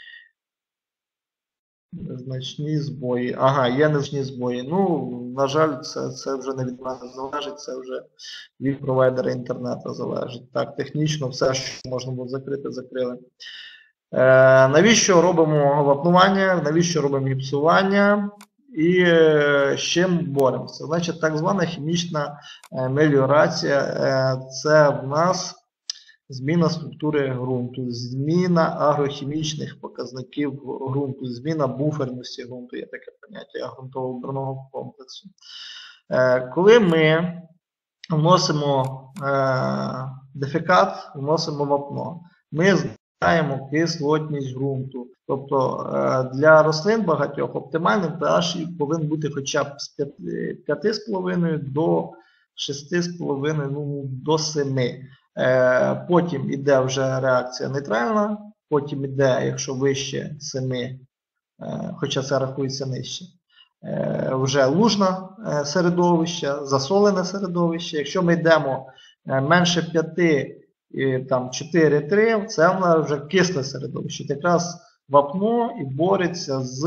незначні збої. Ага, є незначні збої. Ну, на жаль, це, це вже не від мене залежить, це вже від провайдера інтернету залежить. Так, технічно все, що можна було закрити, закрили. Е, навіщо робимо вапнування, навіщо робимо гіпсування і е, з чим боремося? Значить, так звана хімічна е, меліорація е, – це в нас зміна структури ґрунту, зміна агрохімічних показників ґрунту, зміна буферності ґрунту, є таке поняття ґрунтово-оберного комплексу. Е, коли ми вносимо е, дефекат, вносимо вапно, ми знаємо кислотність ґрунту. Тобто для рослин багатьох оптимальним pH повинен бути хоча б з п'яти з половиною до шести з половиною, ну, до семи. Потім йде вже реакція нейтральна, потім йде, якщо вище семи, хоча це рахується нижче, вже лужне середовище, засолене середовище. Якщо ми йдемо менше п'яти, і там чотири-три, це в нас вже кисле середовище. Якраз вапно і бореться з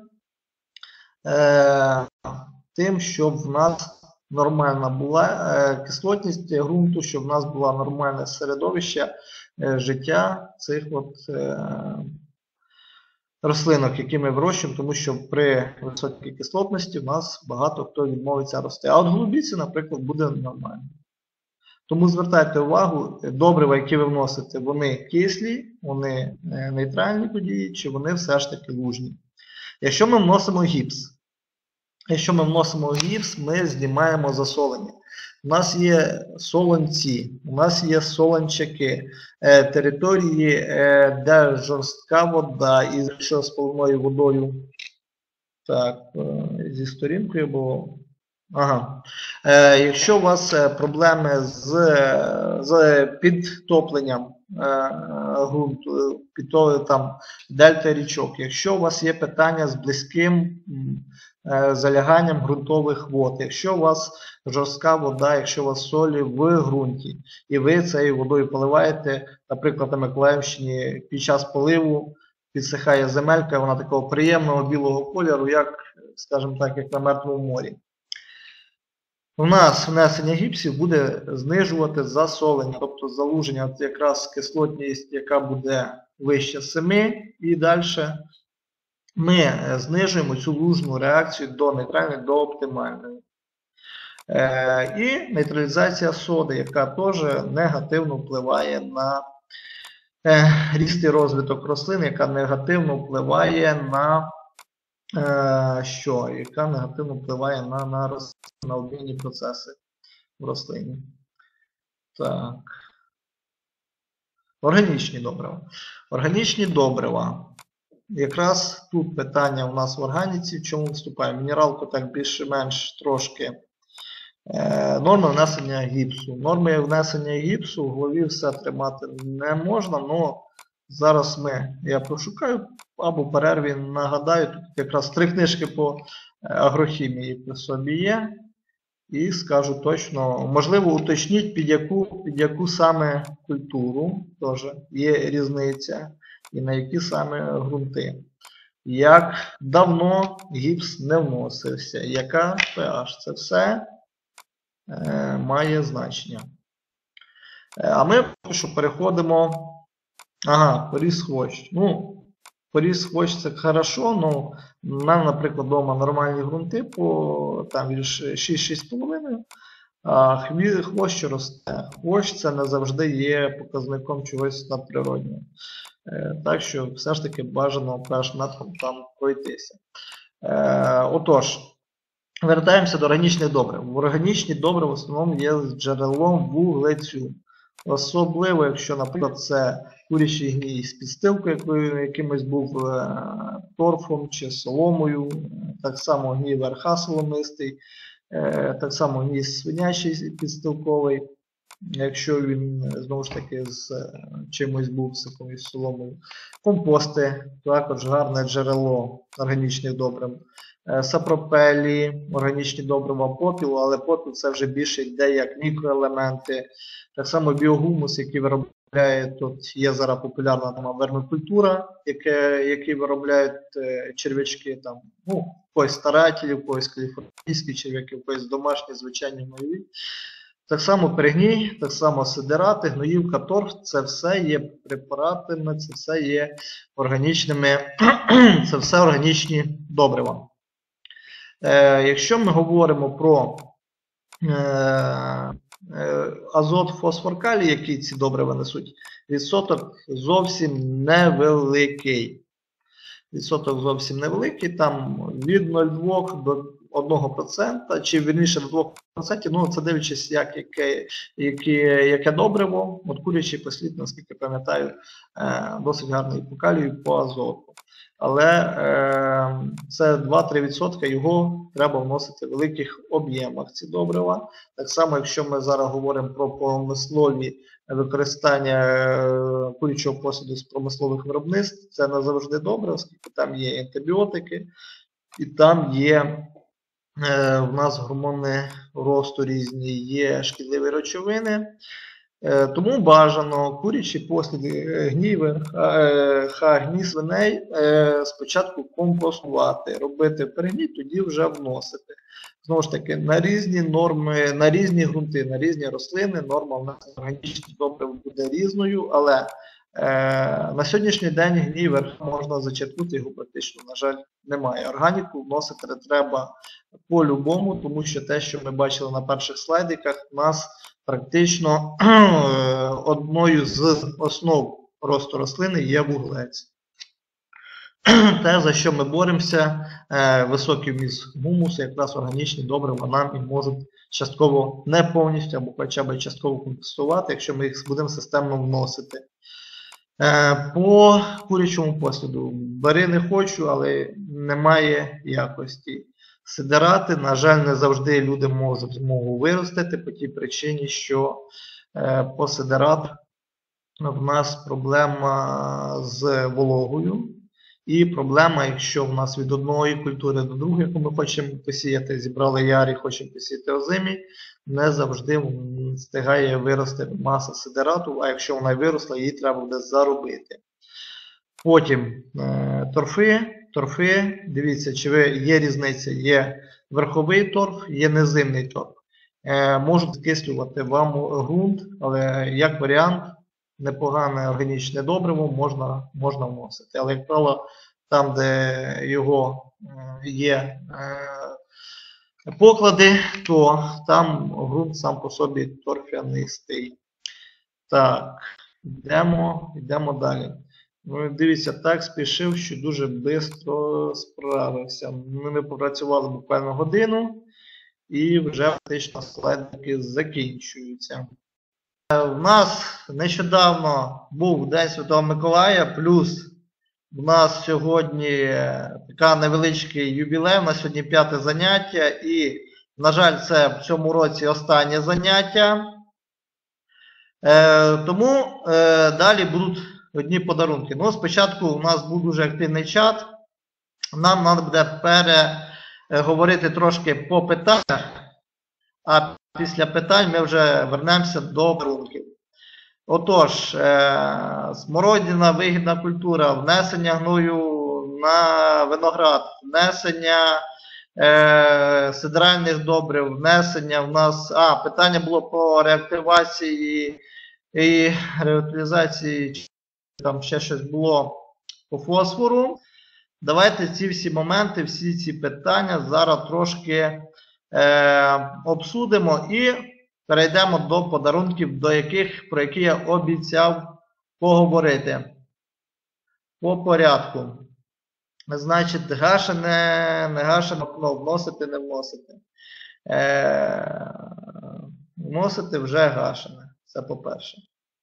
е, тим, щоб в нас нормальна була е, кислотність ґрунту, щоб в нас було нормальне середовище е, життя цих от, е, рослинок, які ми вирощуємо, тому що при високій кислотності в нас багато хто відмовиться рости. А от голубіці, наприклад, буде нормально. Тому звертайте увагу, добрива, які ви вносите, вони кислі, вони нейтральні події, чи вони все ж таки лужні. Якщо ми вносимо гіпс, якщо ми вносимо гіпс, ми знімаємо засолення. У нас є солонці, у нас є солончаки, території, де жорстка вода із що з полиною водою. Так, зі сторінкою, бо Ага. Е, якщо у вас е, проблеми з, з підтопленням е, ґрунту, підтоплення там дельта річок, якщо у вас є питання з близьким е, заляганням ґрунтових вод, якщо у вас жорстка вода, якщо у вас солі в ґрунті, і ви цією водою поливаєте, наприклад, на Миколаївщині під час поливу підсихає земелька, вона такого приємного білого кольору, як, скажімо так, як на Мертвому морі. У нас внесення гіпсів буде знижувати засолення, тобто залуження, от якраз кислотність, яка буде вище семи, і далі ми знижуємо цю лужну реакцію до нейтральної, до оптимальної. Е, і нейтралізація соди, яка теж негативно впливає на е, ріст і розвиток рослин, яка негативно впливає на Е, що? Яка негативно впливає на, на, рослин, на обмінні процеси в рослині. Так. Органічні добрива. Органічні добрива. Якраз тут питання у нас в органіці, в чому виступає. Мінералку так більш-менш трошки. Е, норми внесення гіпсу. Норми внесення гіпсу в голові все тримати не можна, але зараз ми, я пошукаю, або в перерві нагадаю, тут якраз три книжки по агрохімії при собі є. І скажу точно, можливо, уточніть, під яку, під яку саме культуру, теж є різниця, і на які саме ґрунти. Як давно гіпс не вносився, яка pH, це все е, має значення. Е, а ми що переходимо. Ага, поріс хвощ. Ну, поріс хвощ це хорошо, но в мене, наприклад, вдома нормальні ґрунти по там шість-шість з половиною, а хвощ росте. Хвощ це не завжди є показником чогось надприроднього. Е, так що все ж таки бажано pH метром там пройтися. Е, отож, вертаємося до органічних добрив. Органічні добрива в основному є джерелом вуглецю. Особливо, якщо, наприклад, це курячий гній з підстилкою, якимось був е, торфом чи соломою, так само гній верха соломистий, е, так само гній свинячий підстилковий, якщо він, знову ж таки, з е, чимось був, з якоюсь соломою. Компости, також гарне джерело органічних добрив. Е, сапропелі, органічні добрива, попіл, але попіл це вже більше йде як мікроелементи. Так само біогумус, який виробляє, тут є зараз популярна там вермикультура, яке, який виробляють е, черв'ячки, там, ну, в когось старателі, в когось каліфорнійські черв'яки, в когось домашні, звичайні гноєві. Так само перегній, так само сидирати, гноївка, торф, це все є препаратами, це все є органічними, це все органічні добрива. Е, якщо ми говоримо про е, азот, фосфор, калій, які ці добрива несуть, відсоток зовсім невеликий. Відсоток зовсім невеликий, там від нуль цілих двох десятих до одного відсотка, чи вірніше до двох відсотків, ну це дивлячись, як, яке, яке, яке добриво. От курячий послід, наскільки пам'ятаю, досить гарний по калію і по азоту. Але е, це два-три відсотки, його треба вносити в великих об'ємах, ці добрива. Так само, якщо ми зараз говоримо про промислові використання курячого посуду з промислових виробництв, це не завжди добре, оскільки там є антибіотики, і там є е, в нас гормони росту різні, є шкідливі речовини. Тому бажано курячі посліди гніви, ха, гній свиней спочатку компостувати, робити перегній, тоді вже вносити. Знову ж таки, на різні норми, на різні ґрунти, на різні рослини норма в нас органічних добрив буде різною, але е, на сьогоднішній день гній верха можна зачерпнути, його практично, на жаль, немає. Органіку вносити треба по-любому, тому що те, що ми бачили на перших слайдиках, у нас практично одною з основ росту рослини є вуглець. Те, за що ми боремося, високий вміст гумусу, якраз органічні добрива нам і можуть частково, не повністю, або хоча б частково компенсувати, якщо ми їх будемо системно вносити. По курячому посліду. Бери не хочу, але немає якості. сидирати. На жаль, не завжди люди можуть змогу виростити по тій причині, що е, по сидирату в нас проблема з вологою. І проблема, якщо в нас від одної культури до другої, яку ми хочемо посіяти, зібрали ярі, хочемо посіяти озимі, не завжди встигає вирости маса сидирату, а якщо вона виросла, її треба буде заробити. Потім е, торфи. Торфи, дивіться, чи ви, є різниця, є верховий торф, є низинний торф. Е, можуть скислювати вам ґрунт, але як варіант, непогане органічне добриво можна, можна вносити. Але, як правило, там, де його є е, поклади, то там ґрунт сам по собі торфянистий. Так, йдемо, йдемо далі. Ну, дивіться, так спішив, що дуже швидко справився. Ми попрацювали буквально годину і вже фактично слайдики закінчуються. У нас нещодавно був День Святого Миколая, плюс у нас сьогодні така невеличкий ювілей, у нас сьогодні п'яте заняття і, на жаль, це в цьому році останнє заняття. Е, тому е, далі будуть одні подарунки. Ну, спочатку у нас був дуже активний чат. Нам треба буде переговорити трошки по питаннях, а після питань ми вже вернемося до подарунків. Отож, е, смородина, вигідна культура, внесення гною на виноград, внесення е, сидеральних добрив, внесення в нас... А, питання було по реактивації і реутилізації, там ще щось було по фосфору. Давайте ці всі моменти, всі ці питання зараз трошки е, обсудимо і перейдемо до подарунків, до яких, про які я обіцяв поговорити. По порядку. Значить, гашене, не гашене окно, вносити, не вносити. Е, вносити вже гашене. Це по-перше.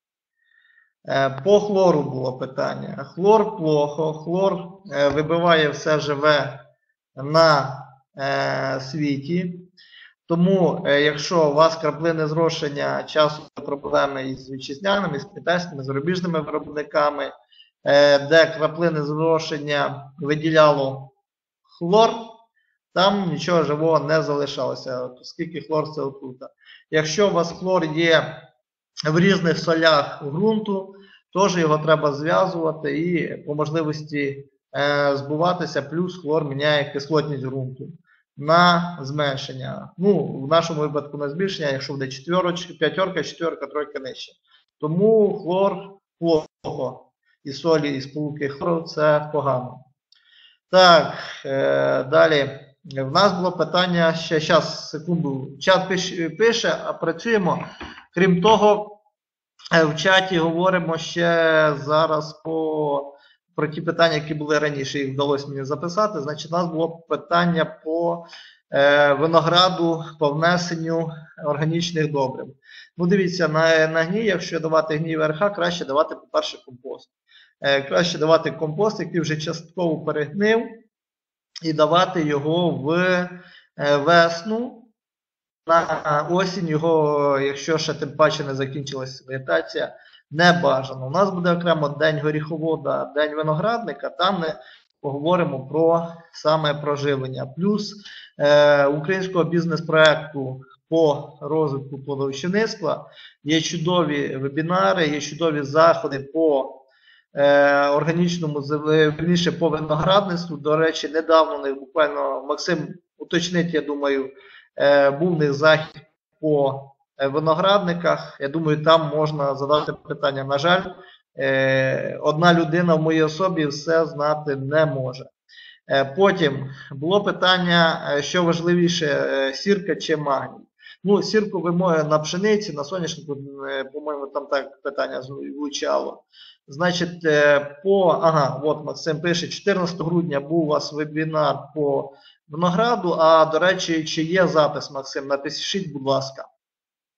Е, по хлору було питання. Хлор плохо. Хлор е, вибиває все живе на е, світі. Тому, якщо у вас краплини зрошення часу проблеми із вітчизняними, з китайськими, зарубіжними виробниками, де краплини зрошення виділяло хлор, там нічого живого не залишалося, оскільки хлор це отрута. Якщо у вас хлор є в різних солях ґрунту, теж його треба зв'язувати і по можливості збуватися, плюс хлор міняє кислотність ґрунту на зменшення. Ну, в нашому випадку на збільшення, якщо буде четверочка, п'ятерка, четверка, тройка нижче. Тому хлор плохо. І солі, і сполуки хлору це погано. Так, е, далі. В нас було питання, ще зараз, секунду, чат пише, пише, а працюємо. Крім того, в чаті говоримо ще зараз по... про ті питання, які були раніше, їх вдалося мені записати. Значить, у нас було питання по е, винограду, по внесенню органічних добрив. Ну, дивіться, на, на гній, якщо давати гній ВРХ, краще давати, по-перше, компост. Е, краще давати компост, який вже частково перегнив, і давати його в е, весну. На осінь його, якщо ще тим паче не закінчилася вегетація, не бажано. У нас буде окремо день горіховода, день виноградника, там ми поговоримо про саме проживлення. Плюс е, українського бізнес-проекту по розвитку плодовищенництва є чудові вебінари, є чудові заходи по е, органічному, верніше по виноградництву. До речі, недавно у них буквально, Максим уточнить, я думаю, е, був у них захід по виноградниках. Я думаю, там можна задати питання. На жаль, одна людина в моїй особі все знати не може. Потім було питання, що важливіше, сірка чи магній. Ну, сірку вимоги на пшениці, на соняшнику, по-моєму, там так питання звучало. Значить, по, ага, от Максим пише, чотирнадцятого грудня був у вас вебінар по винограду, а, до речі, чи є запис, Максим, напишіть, будь ласка.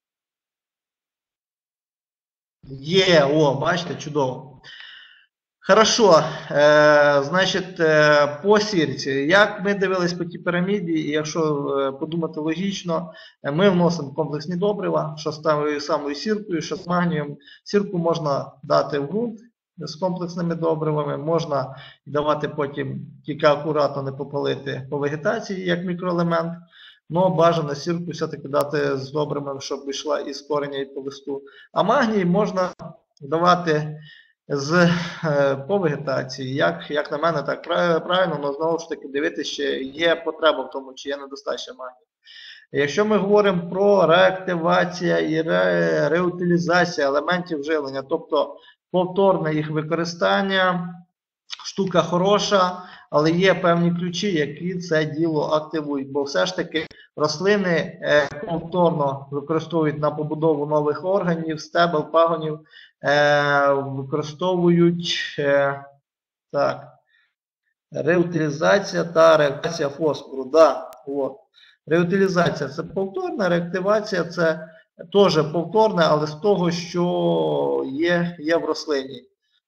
Є, о, бачите, чудово. Хорошо, е, значить, е, по сірці. Як ми дивились по тій піраміді, і якщо е, подумати логічно, е, ми вносимо комплексні добрива, що з тою самою сіркою, що з магнієм. Сірку можна дати в ґрунт з комплексними добривами, можна давати потім, тільки акуратно не попалити по вегетації, як мікроелемент, але бажано сірку все-таки дати з добривами, щоб йшла із кореня, і по листу. А магній можна давати з, е, по вегетації. Як, як на мене, так правильно, але знову ж таки дивитися, чи є потреба в тому, чи є недостача магнію. Якщо ми говоримо про реактивацію і ре, реутилізацію елементів живлення, тобто повторне їх використання, штука хороша, але є певні ключі, які це діло активують, бо все ж таки рослини е, повторно використовують на побудову нових органів, стебел, пагонів, е, використовують е, так, реутилізація та реактивація фосфору. Да, от. Реутилізація це повторна, реактивація це теж повторне, але з того, що є, є в рослині.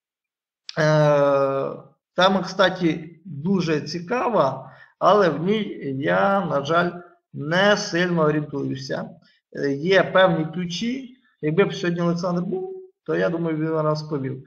Е, Тема, кстати, дуже цікава, але в ній я, на жаль, не сильно орієнтуюся. Є певні ключі. Якби б сьогодні Олександр був, то я думаю, він розповів.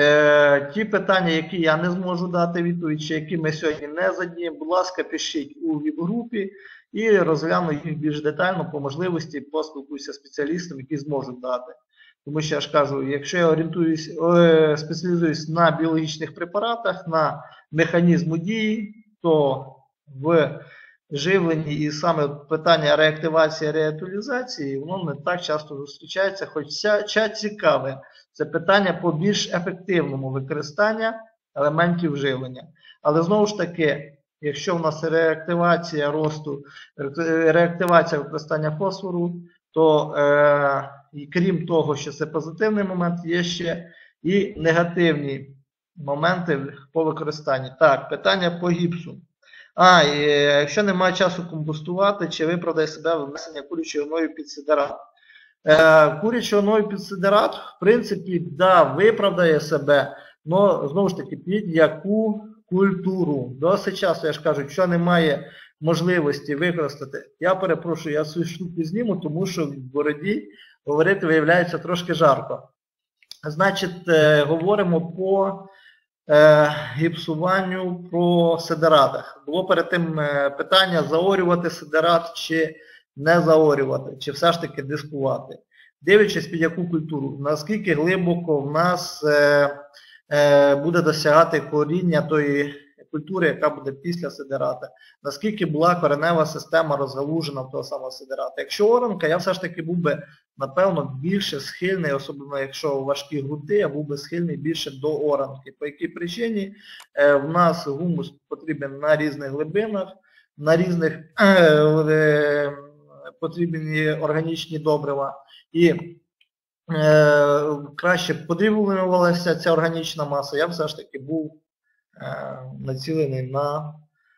Е, ті питання, які я не зможу дати відповідь, чи які ми сьогодні не задіємо, будь ласка, пишіть у віп-групі і розгляну їх більш детально, по можливості поспілкуюся з спеціалістами, які зможуть дати. Тому що я ж кажу, якщо я орієнтуюсь, спеціалізуюсь на біологічних препаратах, на механізму дії, то в живленні і саме питання реактивації, реутилізації, воно не так часто зустрічається, хоча цікаве. Це питання по більш ефективному використанню елементів живлення. Але знову ж таки, якщо в нас реактивація росту, реактивація використання фосфору, то е, і крім того, що це позитивний момент, є ще і негативні моменти по використанні. Так, питання по гіпсу. А, і, якщо немає часу компостувати, чи виправдає себе внесення курячого гною під сидерат? Е, курячого гною під сидерат, в принципі, да, виправдає себе, але, знову ж таки, під яку культуру. Досить часто, я ж кажу, що немає можливості використати. Я перепрошую, я свою штуку зніму, тому що в бороді говорити виявляється трошки жарко. Значить, е, говоримо по е, гіпсуванню про сидератах. Було перед тим е, питання, заорювати сидерат чи не заорювати, чи все ж таки дискувати. Дивлячись під яку культуру, наскільки глибоко в нас е, е, буде досягати коріння тої культури, яка буде після сидерата, наскільки була коренева система розгалужена в того самого сидерата. Якщо оранка, я все ж таки був би, напевно, більше схильний, особливо якщо важкі ґрунти, я був би схильний більше до оранки. По якій причині? Е, в нас гумус потрібен на різних глибинах, на різних е, е, потрібні органічні добрива. І е, краще подрібнювалася ця органічна маса, я все ж таки був е, націлений на,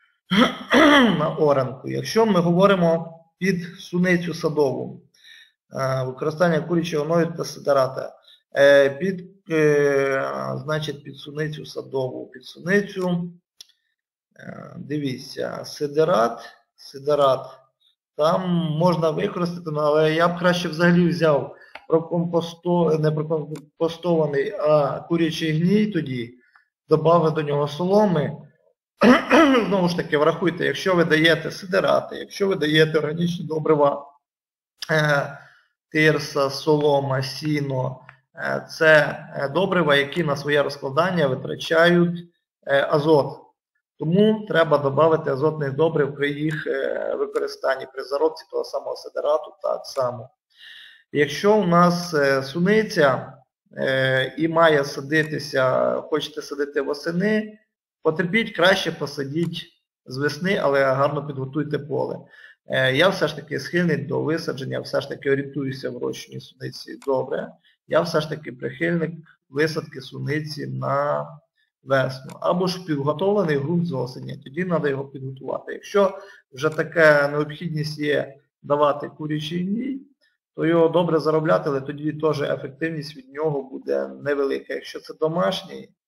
на оранку. Якщо ми говоримо під суницю садову, е, використання курячого гною та сидерата, е, під, е, значить, під суницю садову, під суницю, е, дивіться, сидерат, сидерат, там можна використати, але я б краще взагалі взяв прокомпосто... не прокомпостований, а курячий гній тоді, додав до нього соломи. Знову ж таки, врахуйте, якщо ви даєте сидерати, якщо ви даєте органічні добрива, е, тирса, солома, сіно, е, це добрива, які на своє розкладання витрачають е, азот. Тому треба додати азотних добрив при їх е, використанні, при заробці того самого сидерату так само. Якщо у нас е, суниця е, і має садитися, хочете садити восени, потерпіть, краще посадіть з весни, але гарно підготуйте поле. Е, я все ж таки схильний до висадження, все ж таки орієнтуюся в вирощенні суниці добре. Я все ж таки прихильник висадки суниці на весну. Або ж підготовлений ґрунт з осені, тоді треба його підготувати. Якщо вже така необхідність є давати курячий гній, то його добре заробляти, але тоді теж ефективність від нього буде невелика. Якщо це домашній,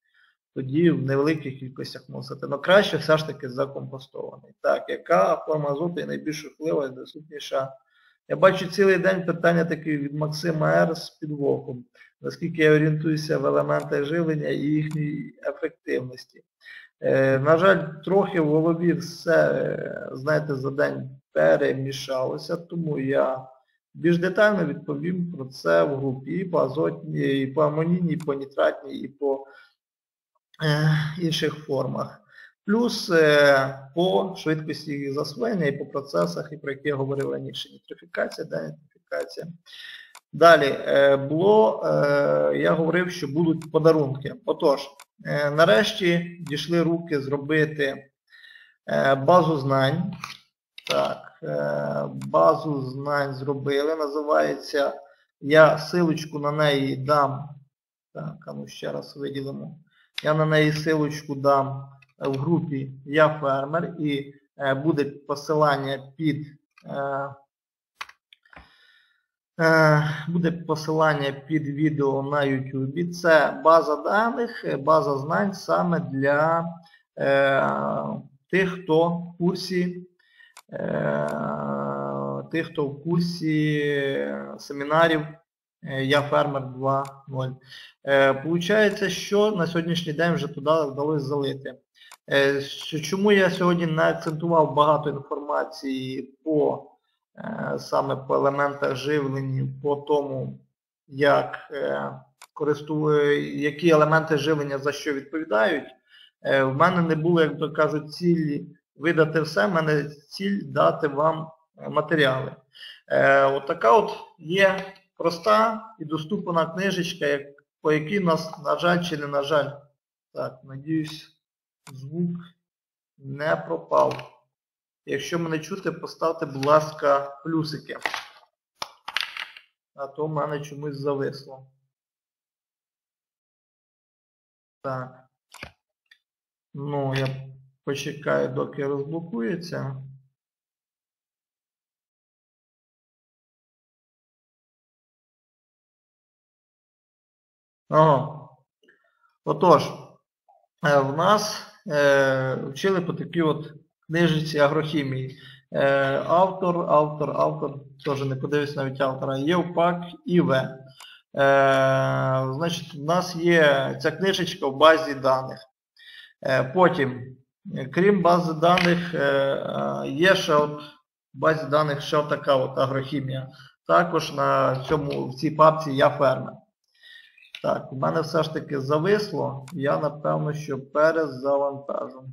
тоді в невеликих кількостях вносити. Але краще все ж таки закомпостований. Так, яка форма азоту є найбільш вплива і доступніша? Я бачу цілий день питання такі від Максима Р з підвохом. Наскільки я орієнтуюся в елементах живлення і їхній ефективності. Е, на жаль, трохи в голові все, знаєте, за день перемішалося, тому я більш детально відповім про це в групі і по азотній, і по амонійній, і по нітратній, і по е, інших формах. Плюс е, по швидкості їх засвоєння і по процесах, і про які я говорив раніше, нітрифікація, денітрофікація. Далі, е, було, е, я говорив, що будуть подарунки. Отож, е, нарешті дійшли руки зробити е, базу знань. Так, е, базу знань зробили, називається, я силочку на неї дам, так, а ну ще раз виділимо, я на неї силочку дам в групі «Я фермер» і е, буде посилання під, е, е, буде посилання під відео на YouTube. Це база даних, база знань саме для е, тих, хто в курсі тих, хто в курсі семінарів «Я фермер два нуль». Получається, що на сьогоднішній день вже туди вдалося залити. Чому я сьогодні не акцентував багато інформації по саме по елементах живлення, по тому, як які елементи живлення за що відповідають. В мене не було, як то кажуть, цілі видати все, в мене ціль дати вам матеріали. Е, от така от є проста і доступна книжечка, як, по якій у нас, на жаль чи не на жаль, так, надіюсь, звук не пропав. Якщо мене чути, поставте, будь ласка, плюсики. А то в мене чомусь зависло. Так. Ну, я почекаю, доки розблокується. Ага. Отож, в нас е, вчили по такій от книжці агрохімії. Е, автор, автор, автор, теж не подивився навіть автора, Євпак І В. Е, значить, у нас є ця книжечка в базі даних. Е, потім, крім бази даних, е, є ще от в базі даних ще така от агрохімія. Також на цьому, в цій папці «Я фермер». Так, у мене все ж таки зависло, я напевно, що перезавантажу.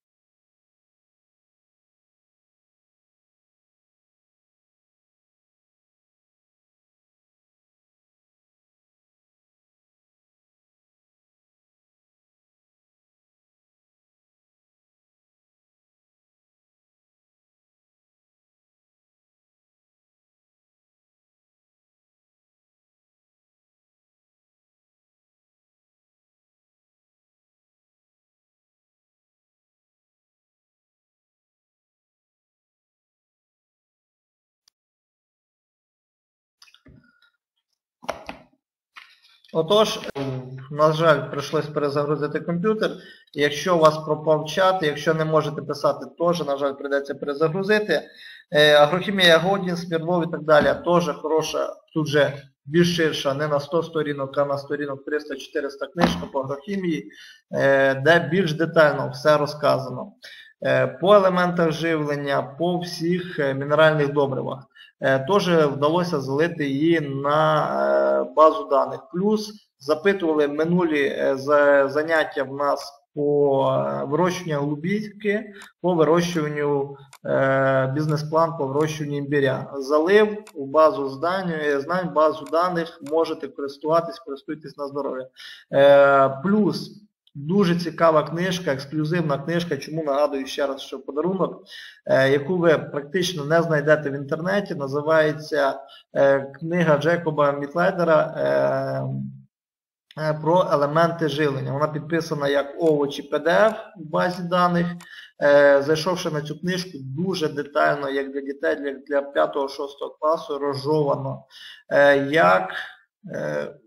Отож, на жаль, прийшлось перезагрузити комп'ютер. Якщо у вас пропав чат, якщо не можете писати, теж, на жаль, прийдеться перезагрузити. Агрохімія Ягодін, Смірнов і так далі, теж хороша, тут же більш ширша, не на сто сторінок, а на сторінок триста-чотириста книжка по агрохімії, де більш детально все розказано. По елементах живлення, по всіх мінеральних добривах. Теж вдалося залити її на базу даних. Плюс запитували минулі заняття в нас по вирощуванню голубівки, по вирощуванню, бізнес-план по вирощуванню імбиря. Залив у базу знань, знань, базу даних, можете користуватись, користуйтесь на здоров'я. Плюс дуже цікава книжка, ексклюзивна книжка, чому нагадую ще раз, що подарунок, е, яку ви практично не знайдете в інтернеті, називається е, книга Джекоба Мітлайдера е, е, про елементи живлення. Вона підписана як овочі пі ді еф в базі даних. Е, зайшовши на цю книжку, дуже детально, як для дітей, для, для п'ятого-шостого класу, розжовано, е, як... Е,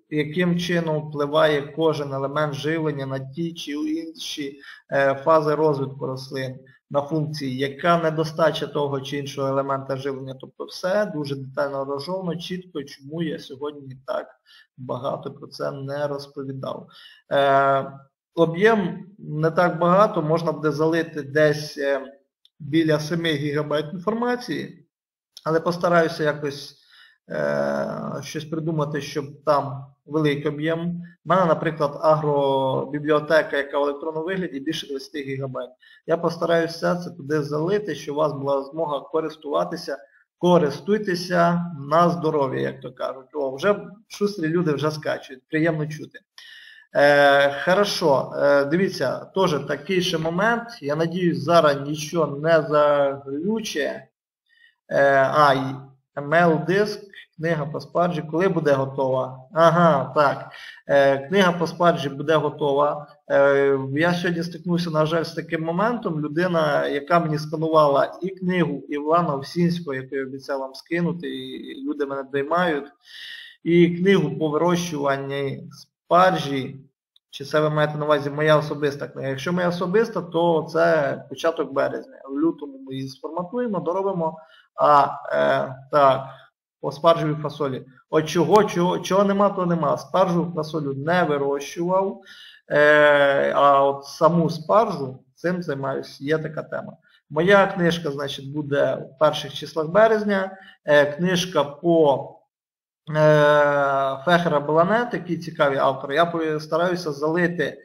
яким чином впливає кожен елемент живлення на ті чи інші е, фази розвитку рослин, на функції, яка недостача того чи іншого елемента живлення. Тобто все дуже детально розжовано, чітко, чому я сьогодні так багато про це не розповідав. Е, об'єм не так багато, можна буде залити десь е, біля сім гігабайт інформації, але постараюся якось е, щось придумати, щоб там великий об'єм. У мене, наприклад, агробібліотека, яка в електронному вигляді, більше двадцять гігабайт. Я постараюся все це туди залити, щоб у вас була змога користуватися. Користуйтеся на здоров'я, як то кажуть. О, вже шустрі люди вже скачують, приємно чути. Е, хорошо, е, дивіться, теж такий ще момент, я надіюсь, зараз нічого не заглюче. Е, а, емейл-диск, книга по спаржі, коли буде готова? Ага, так, е, книга по спаржі буде готова. Е, я сьогодні стикнувся, на жаль, з таким моментом. Людина, яка мені сканувала і книгу Івана Овсінського, яку я обіцяв вам скинути, і люди мене доймають, і книгу по вирощуванні спаржі, чи це ви маєте на увазі моя особиста книга? Якщо моя особиста, то це початок березня. В лютому ми її сформатуємо, доробимо. А, е, так, по спаржевій фасолі. От чого, чого, чого нема, то нема. Спаржеву фасолю не вирощував, е, а от саму спаржу цим займаюся. Є така тема. Моя книжка, значить, буде в перших числах березня. Е, книжка по Фехера Белане, такі цікаві автори, я стараюся залити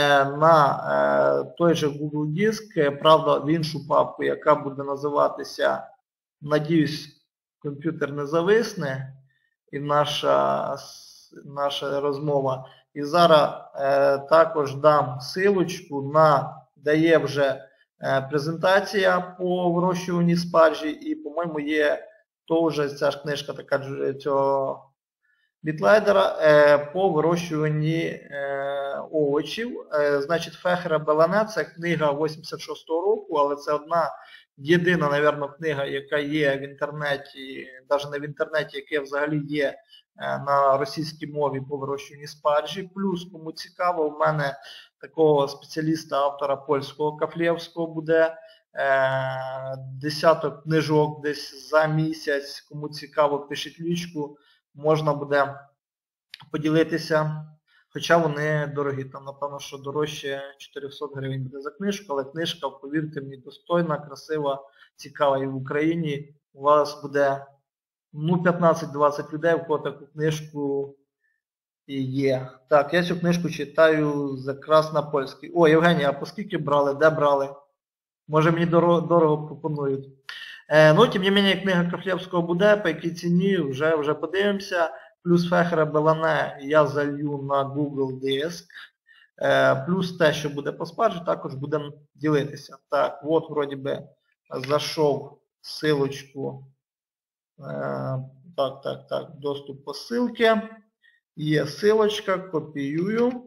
на той же Google Диск, правда, в іншу папку, яка буде називатися, надіюсь, комп'ютер не зависне, і наша, наша розмова. І зараз також дам силочку на, де є вже презентація по вирощуванні спаржі, і, по-моєму, є то вже ця ж книжка така цього бітлайдера е, по вирощуванні е, овочів. Е, значить, Фехера Белане, це книга вісімдесят шостого року, але це одна єдина, мабуть, книга, яка є в інтернеті, навіть не в інтернеті, яка взагалі є е, на російській мові по вирощуванні спаржі. Плюс, кому цікаво, в мене такого спеціаліста, автора польського Кафлєвського буде десяток книжок десь за місяць, кому цікаво, пишіть лічку, можна буде поділитися, хоча вони дорогі, там напевно, що дорожче чотириста гривень буде за книжку, але книжка, повірте мені, достойна, красива, цікава, і в Україні у вас буде ну, п'ятнадцять-двадцять людей, у кого таку книжку і є. Так, я цю книжку читаю якраз на польській. О, Євгенія, а по скільки брали, де брали? Може мені дорого, дорого пропонують. Е, ну, тим не менше, книга Кафлєвського буде, по якій ціні, вже, вже подивимося. Плюс Фехера Белане я залью на Google Диск. Е, плюс те, що буде по спаржі, також будемо ділитися. Так, от, вроді би, зайшов ссылочку. Е, так, так, так, доступ по ссылці. Є ссылочка, копіюю.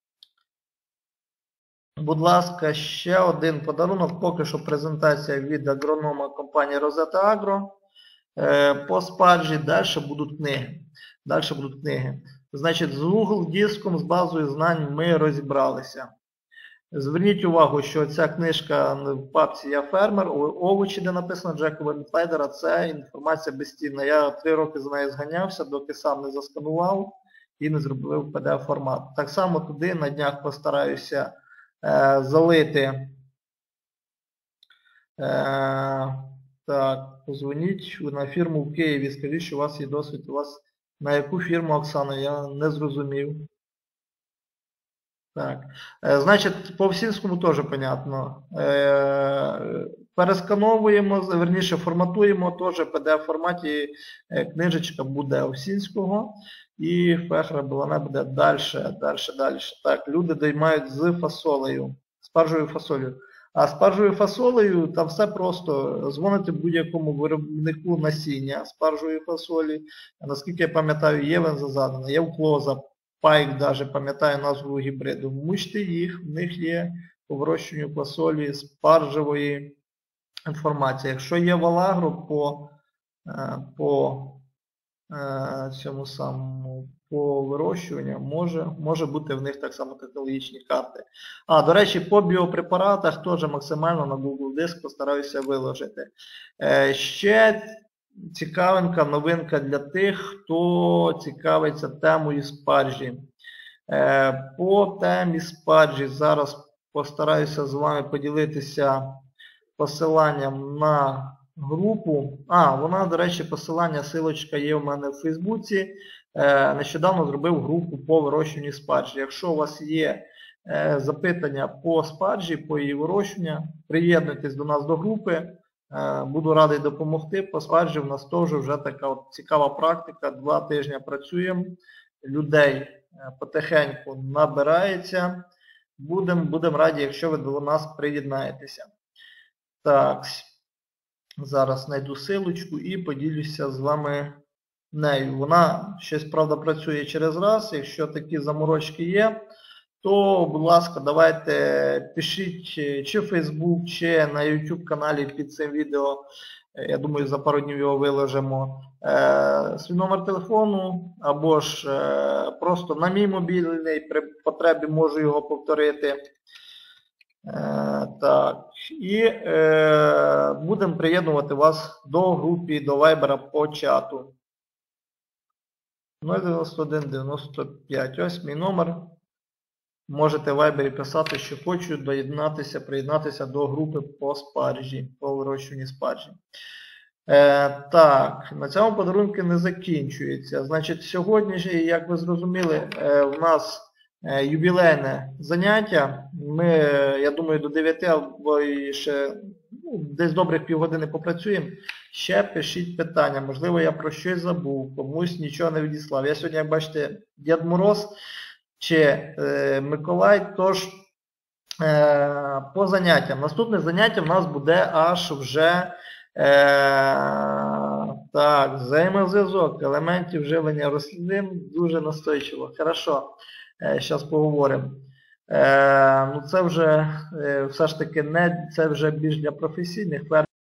Будь ласка, ще один подарунок, поки що презентація від агронома компанії Rosetta Agro. По спаржі далі будуть книги. Далі будуть книги. Значить, з Google диском, з базою знань ми розібралися. Зверніть увагу, що ця книжка в папці «Я фермер», овочі, де написано Джекоба Бітлайдера, це інформація безцінна. Я три роки за нею зганявся, доки сам не засканував і не зробив пі ді еф формат. Так само туди на днях постараюся Е, залити. Е, так, позвоніть на фірму в Києві, скажіть, що у вас є досвід. У вас на яку фірму, Оксана, я не зрозумів. Так, е, значить, по Овсінському теж понятно. Е, перескановуємо, верніше форматуємо, теж в пі ді еф форматі е, книжечка буде Овсінського. І Фехера Белане буде далі, далі, далі. Так, люди доймають з фасолею, спаржевою фасолею. А спаржевою фасолею там все просто. Дзвоните будь-якому виробнику насіння спаржевої фасолі. Наскільки я пам'ятаю, є венза задана, є вклоза, пайк навіть пам'ятаю назву гібриду. Мучте їх, в них є по вирощуванню фасолі спаржевої інформації. Якщо є в Алагро по, по цьому самому по вирощуванню, може, може бути в них так само технологічні карти. А, до речі, по біопрепаратах теж максимально на Google Диск постараюся виложити. Е, ще цікавинка, новинка для тих, хто цікавиться темою спаржі. Е, по темі спаржі зараз постараюся з вами поділитися посиланням на групу. А, вона, до речі, посилання, силочка є в мене в Фейсбуці. Е, нещодавно зробив групу по вирощуванню спаржі. Якщо у вас є е, запитання по спаржі, по її вирощуванню, приєднуйтесь до нас до групи. Е, буду радий допомогти. По спаржі в нас теж вже така от цікава практика. Два тижні працюємо. Людей е, потихеньку набирається. Будемо будем раді, якщо ви до нас приєднаєтеся. Так, зараз знайду силочку і поділюся з вами нею. Вона щось, правда, працює через раз. Якщо такі заморочки є, то, будь ласка, давайте пишіть чи в Facebook, чи на YouTube каналі під цим відео. Я думаю, за пару днів його виложимо. Е, свій номер телефону, або ж е, просто на мій мобільний, при потребі можу його повторити. Е, так, і е, будемо приєднувати вас до групи, до вайбера по чату. нуль дев'яносто один дев'яносто п'ять, ось мій номер. Можете в вайбері писати, що хочу доєднатися, приєднатися до групи по спаржі, по вирощуванні спаржі. Е, так, на цьому подарунки не закінчуються. Значить, сьогодні ж, як ви зрозуміли, е, у нас е, ювілейне заняття. Ми, я думаю, до дев'яти або ще ну, десь добрих півгодини попрацюємо. Ще пишіть питання. Можливо, я про щось забув, комусь нічого не відіслав. Я сьогодні, як бачите, Дід Мороз чи е, Миколай, тож е, по заняттям. Наступне заняття в нас буде аж вже е, так, взаємозв'язок елементів живлення рослин, дуже настойчиво. Хорошо, е, зараз поговоримо. Е, ну це вже е, все ж таки не, це вже більш для професійних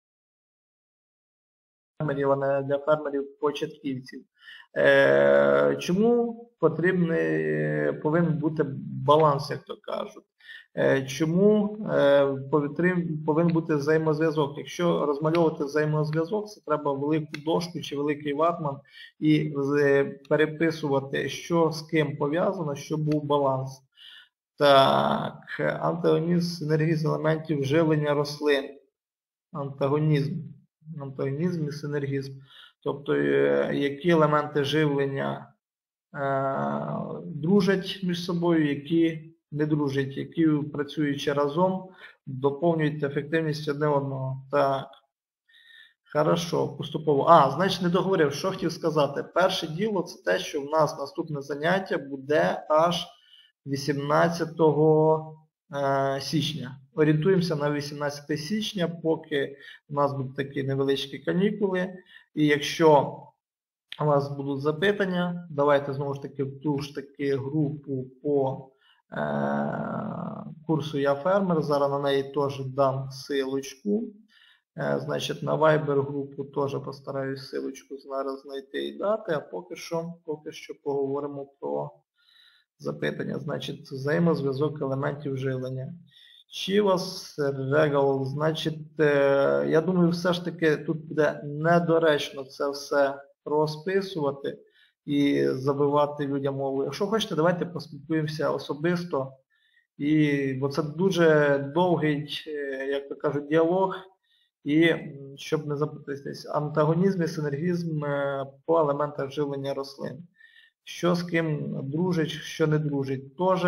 фермерів, а не для фермерів-початківців. Е, чому потрібний, повинен бути баланс, як то кажуть? Е, чому е, повинен бути взаємозв'язок? Якщо розмальовувати взаємозв'язок, це треба велику дошку чи великий ватман і переписувати, що з ким пов'язано, щоб був баланс. Так, антагонізм синергізм елементів живлення рослин. Антагонізм. Антагонізм і синергізм. Тобто, які елементи живлення е, дружать між собою, які не дружать, які, працюючи разом, доповнюють ефективність одне одного. Так. Хорошо, поступово. А, значить, не договорив, що хотів сказати. Перше діло, це те, що в нас наступне заняття буде аж вісімнадцятого січня. Орієнтуємося на вісімнадцяте січня, поки у нас будуть такі невеличкі канікули. І якщо у вас будуть запитання, давайте знову ж таки в ту ж таки групу по е, курсу Я фермер. Зараз на неї теж дам силочку. Е, значить, на Viber групу теж постараюсь силочку зараз знайти і дати, а поки що, поки що поговоримо про запитання. Значить, взаємозв'язок елементів живлення. Chivas Regal, значить, е, я думаю, все ж таки тут буде недоречно це все розписувати і забивати людям мову. Якщо хочете, давайте поспілкуємося особисто. І, бо це дуже довгий, е, як то кажуть, діалог. І, щоб не запутатись, антагонізм і синергізм е, по елементах живлення рослин. Що з ким дружить, що не дружить. Тож,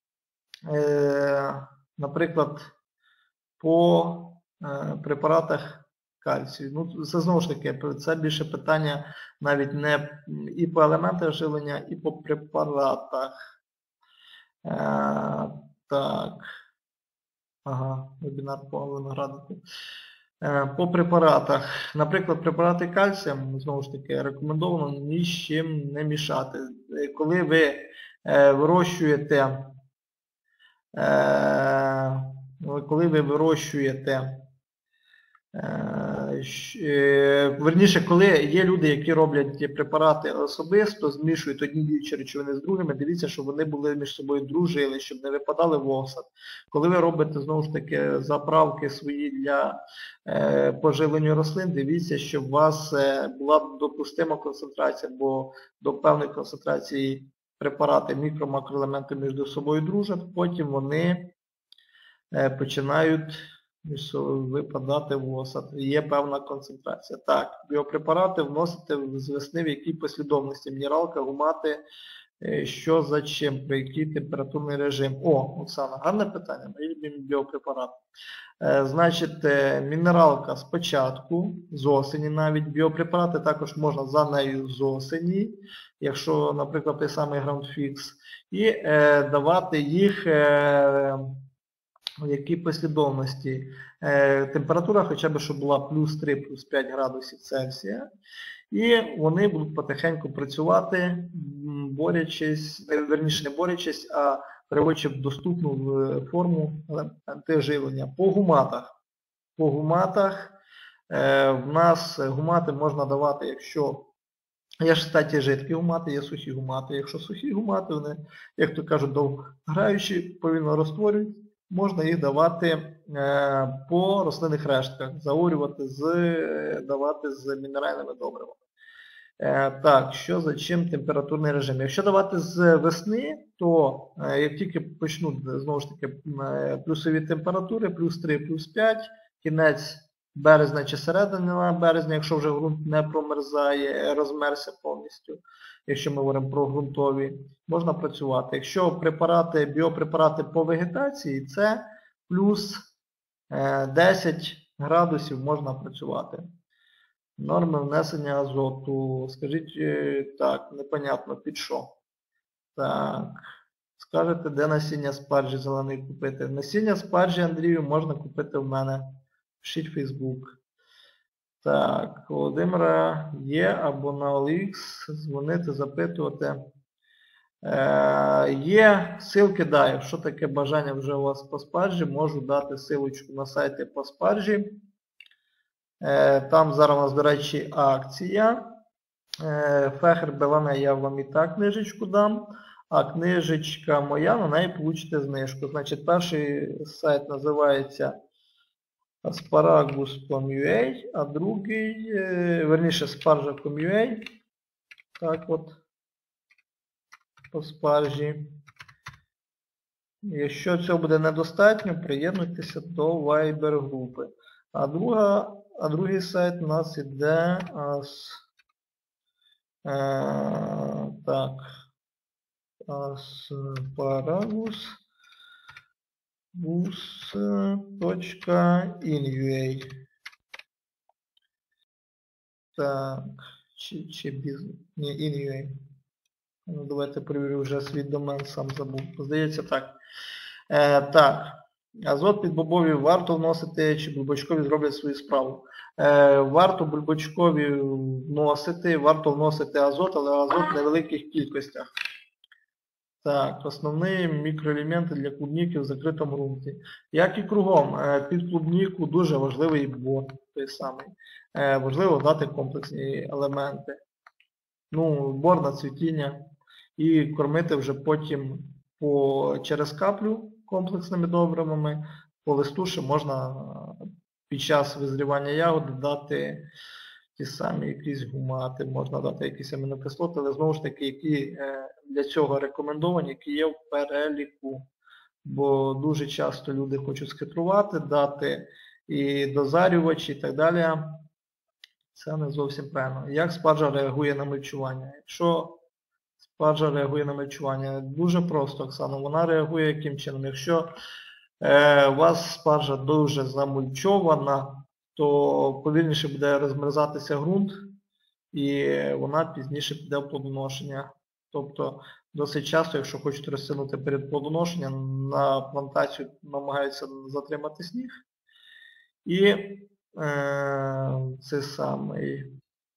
е, наприклад, по е, препаратах кальцію. Ну, це знову ж таки, це більше питання навіть не і по елементах живлення, і по препаратах. Е, так. Ага, вебінар по винограднику. Е, по препаратах. Наприклад, препарати кальцієм, знову ж таки, рекомендовано ні з чим не мішати. Коли ви е, вирощуєте Коли ви вирощуєте Верніше, коли є люди, які роблять препарати особисто, змішують одні діючі речовини з другими, дивіться, щоб вони були між собою дружили, щоб не випадали в осад. Коли ви робите, знову ж таки, заправки свої для е, поживлення рослин, дивіться, щоб у вас е, була допустима концентрація, бо до певної концентрації препарати мікро-макроелементи між собою дружать, потім вони е, починають випадати в осад. Є певна концентрація. Так, біопрепарати вносите з весни в якій послідовності? Мінералка, гумати, що за чим, при який температурний режим? О, Оксана, гарне питання. Ми любимо біопрепарати. Е, значить, мінералка спочатку, з осені навіть. Біопрепарати також можна за нею з осені, якщо, наприклад, той самий GroundFix. І е, давати їх е, в якій послідовності. Е, температура хоча б, щоб була плюс три, плюс п'ять градусів Цельсія. І вони будуть потихеньку працювати, борючись, верніше не борючись, а приводячи в доступну форму антиживлення. По гуматах. По гуматах е, в нас гумати можна давати, якщо є ж, кстати, жидкі гумати, є сухі гумати. Якщо сухі гумати, вони, як то кажуть, довгограючі, повільно розтворюють. Можна їх давати е, по рослинних рештках, заорювати, з, давати з мінеральними добривами. Е, так, що за чим температурний режим? Якщо давати з весни, то е, як тільки почнуть, знову ж таки, е, плюсові температури, плюс три, плюс п'ять, кінець березня чи середина березня, якщо вже ґрунт не промерзає, розмерся повністю, якщо ми говоримо про ґрунтові, можна працювати. Якщо препарати, біопрепарати по вегетації, це плюс десять градусів можна працювати. Норми внесення азоту. Скажіть, так, непонятно під що. Так, скажете, де насіння спаржі зелений купити. Насіння спаржі, Андрію, можна купити в мене. Пишіть в Facebook. Так, Володимира є або на о ел ікс, дзвонити, запитувати. Е, є, ссылки даю, що таке бажання вже у вас по спаржі, можу дати ссылочку на сайті по спаржі. Е, там зараз у нас, до речі, акція. Е, Фехер Белане я вам і так книжечку дам, а книжечка моя, на неї получите знижку. Значить, перший сайт називається Asparagus точка ком точка ю а, а другий, верніше, спаржа точка ком точка ю а. Так от, по спаржі. Якщо цього буде недостатньо, приєднуйтеся до Viber групи. А, друга, а другий сайт у нас іде ас, е, так, Asparagus точка ін точка ю а. Так, чи, чи бізнес, ні, ін точка ю а. Ну, давайте перевірю, вже свій домен сам забув. Здається, так. Е, так, азот під бобові варто вносити, чи бульбочкові зроблять свою справу. Е, варто бульбочкові вносити, варто вносити азот, але азот в невеликих кількостях. Так, основні мікроелементи для клубніки в закритому ґрунті. Як і кругом, під клубніку дуже важливий бор, той самий. Важливо дати комплексні елементи. Ну, бор на цвітіння. І кормити вже потім по, через каплю комплексними добривами. По листу ще можна під час визрівання ягоди дати ті самі якісь гумати, можна дати якісь амінокислоти, але знову ж таки, які для цього рекомендовані, які є в переліку. Бо дуже часто люди хочуть схитрувати, дати і дозарювачі і так далі. Це не зовсім правильно. Як спаржа реагує на мульчування? Якщо спаржа реагує на мульчування, дуже просто, Оксана, вона реагує яким чином? Якщо е, у вас спаржа дуже замульчована, то повільніше буде розмерзатися ґрунт і вона пізніше піде в плодоношення. Тобто досить часто, якщо хочете розтягнути перед плодоношенням, на плантацію намагаються затримати сніг. І е, це самий.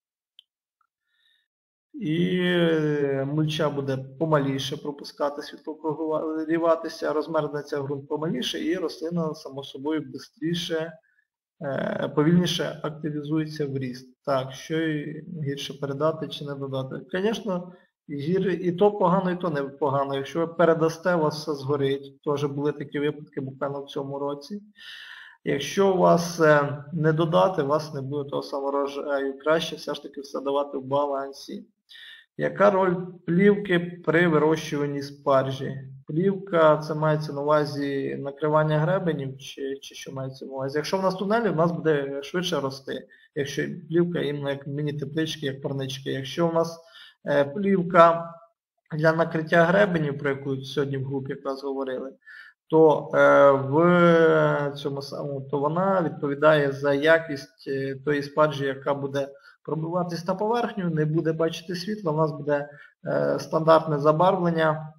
І мульча буде помаліше пропускати світло, прогріватися, розмерзнеться ґрунт помаліше і рослина, само собою, швидше е, повільніше активізується в ріст. Так, що гірше передати чи не додати? Звісно, і то погано, і то не погано. Якщо ви передасте, у вас все згорить. Теж були такі випадки буквально в цьому році. Якщо у вас не додати, у вас не буде того самого врожаю. Краще все ж таки все давати в балансі. Яка роль плівки при вирощуванні спаржі? Плівка, це мається на увазі накривання гребенів, чи, чи що мається на увазі? Якщо в нас тунелі, в нас буде швидше рости. Якщо плівка іменно як міні-теплички, як парнички. Якщо у нас е, плівка для накриття гребенів, про яку сьогодні в групі якраз говорили, то е, в цьому самому, то вона відповідає за якість е, тої спаржі, яка буде пробиватись на поверхню, не буде бачити світла, у нас буде е, стандартне забарвлення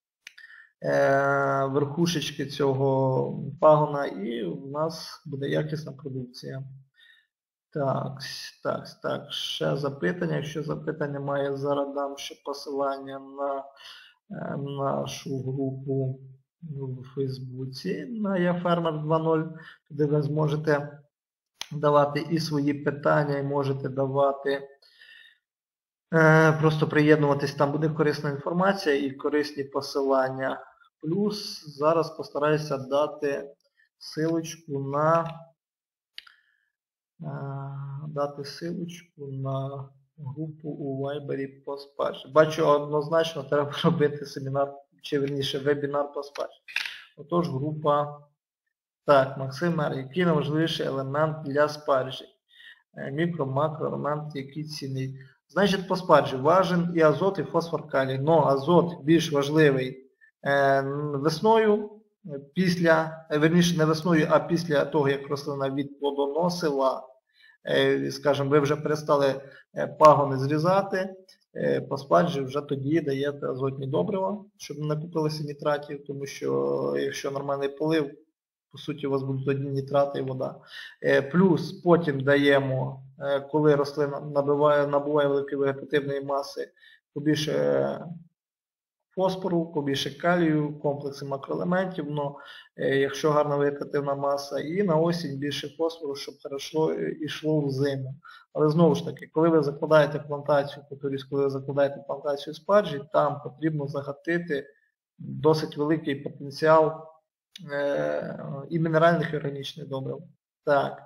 е, верхушечки цього пагона, і у нас буде якісна продукція. Так, так, так, ще запитання. Якщо запитання має, зараз дам ще посилання на е, нашу групу в Фейсбуці на Я Фермер два нуль, де ви зможете давати і свої питання, і можете давати, е, просто приєднуватись, там буде корисна інформація і корисні посилання. Плюс зараз постараюся дати силочку на е, дати силочку на групу у Viber по спаржі. Бачу, однозначно треба робити семінар, чи верніше вебінар по спаржі. Отож, група. Так, Максим Р. Який найважливіший елемент для спаржі? Мікро-макроелемент, який цінний. Значить, по спаржі важен і азот, і фосфор, калій. Но азот більш важливий е, весною, після, верніше не весною, а після того, як рослина відплодоносила. Е, скажімо, ви вже перестали пагони зрізати, е, по спаржі вже тоді даєте азотні добрива, щоб не купилося нітратів, тому що якщо нормальний полив, по суті, у вас будуть одні нітрати і вода. Е, плюс потім даємо, е, коли рослина набуває, набуває великої вегетативної маси, побільше фосфору, побільше калію, комплекси макроелементів, но е, якщо гарна вегетативна маса, і на осінь більше фосфору, щоб хорошо йшло в зиму. Але знову ж таки, коли ви закладаєте плантацію, повторюсь, коли ви закладаєте плантацію спаржі, там потрібно загатити досить великий потенціал і мінеральних і органічних добрив. Так.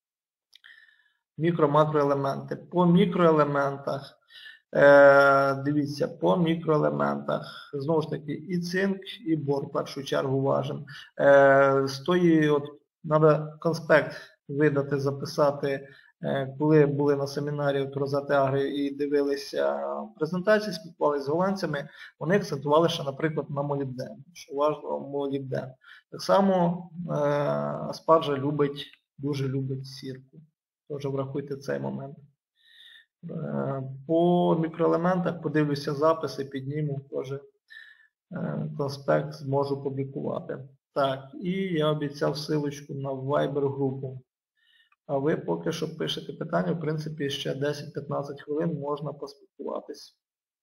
Мікро-макроелементи. По мікроелементах, е, дивіться, по мікроелементах, знову ж таки, і цинк, і бор, в першу чергу, важен. Е, з тої, от, треба конспект видати, записати, е, коли були на семінарі от Розати Агри і дивилися презентації, спілкувалися з голландцями, вони акцентували, що, наприклад, на молібден, що важливо молібден. Так само е, спаржа любить, дуже любить сірку. Тож врахуйте цей момент. Е, по мікроелементах подивлюся записи, підніму, теж е, конспект зможу публікувати. Так, і я обіцяв силочку на Viber групу. А ви поки що пишете питання, в принципі, ще десять-п'ятнадцять хвилин можна поспілкуватись.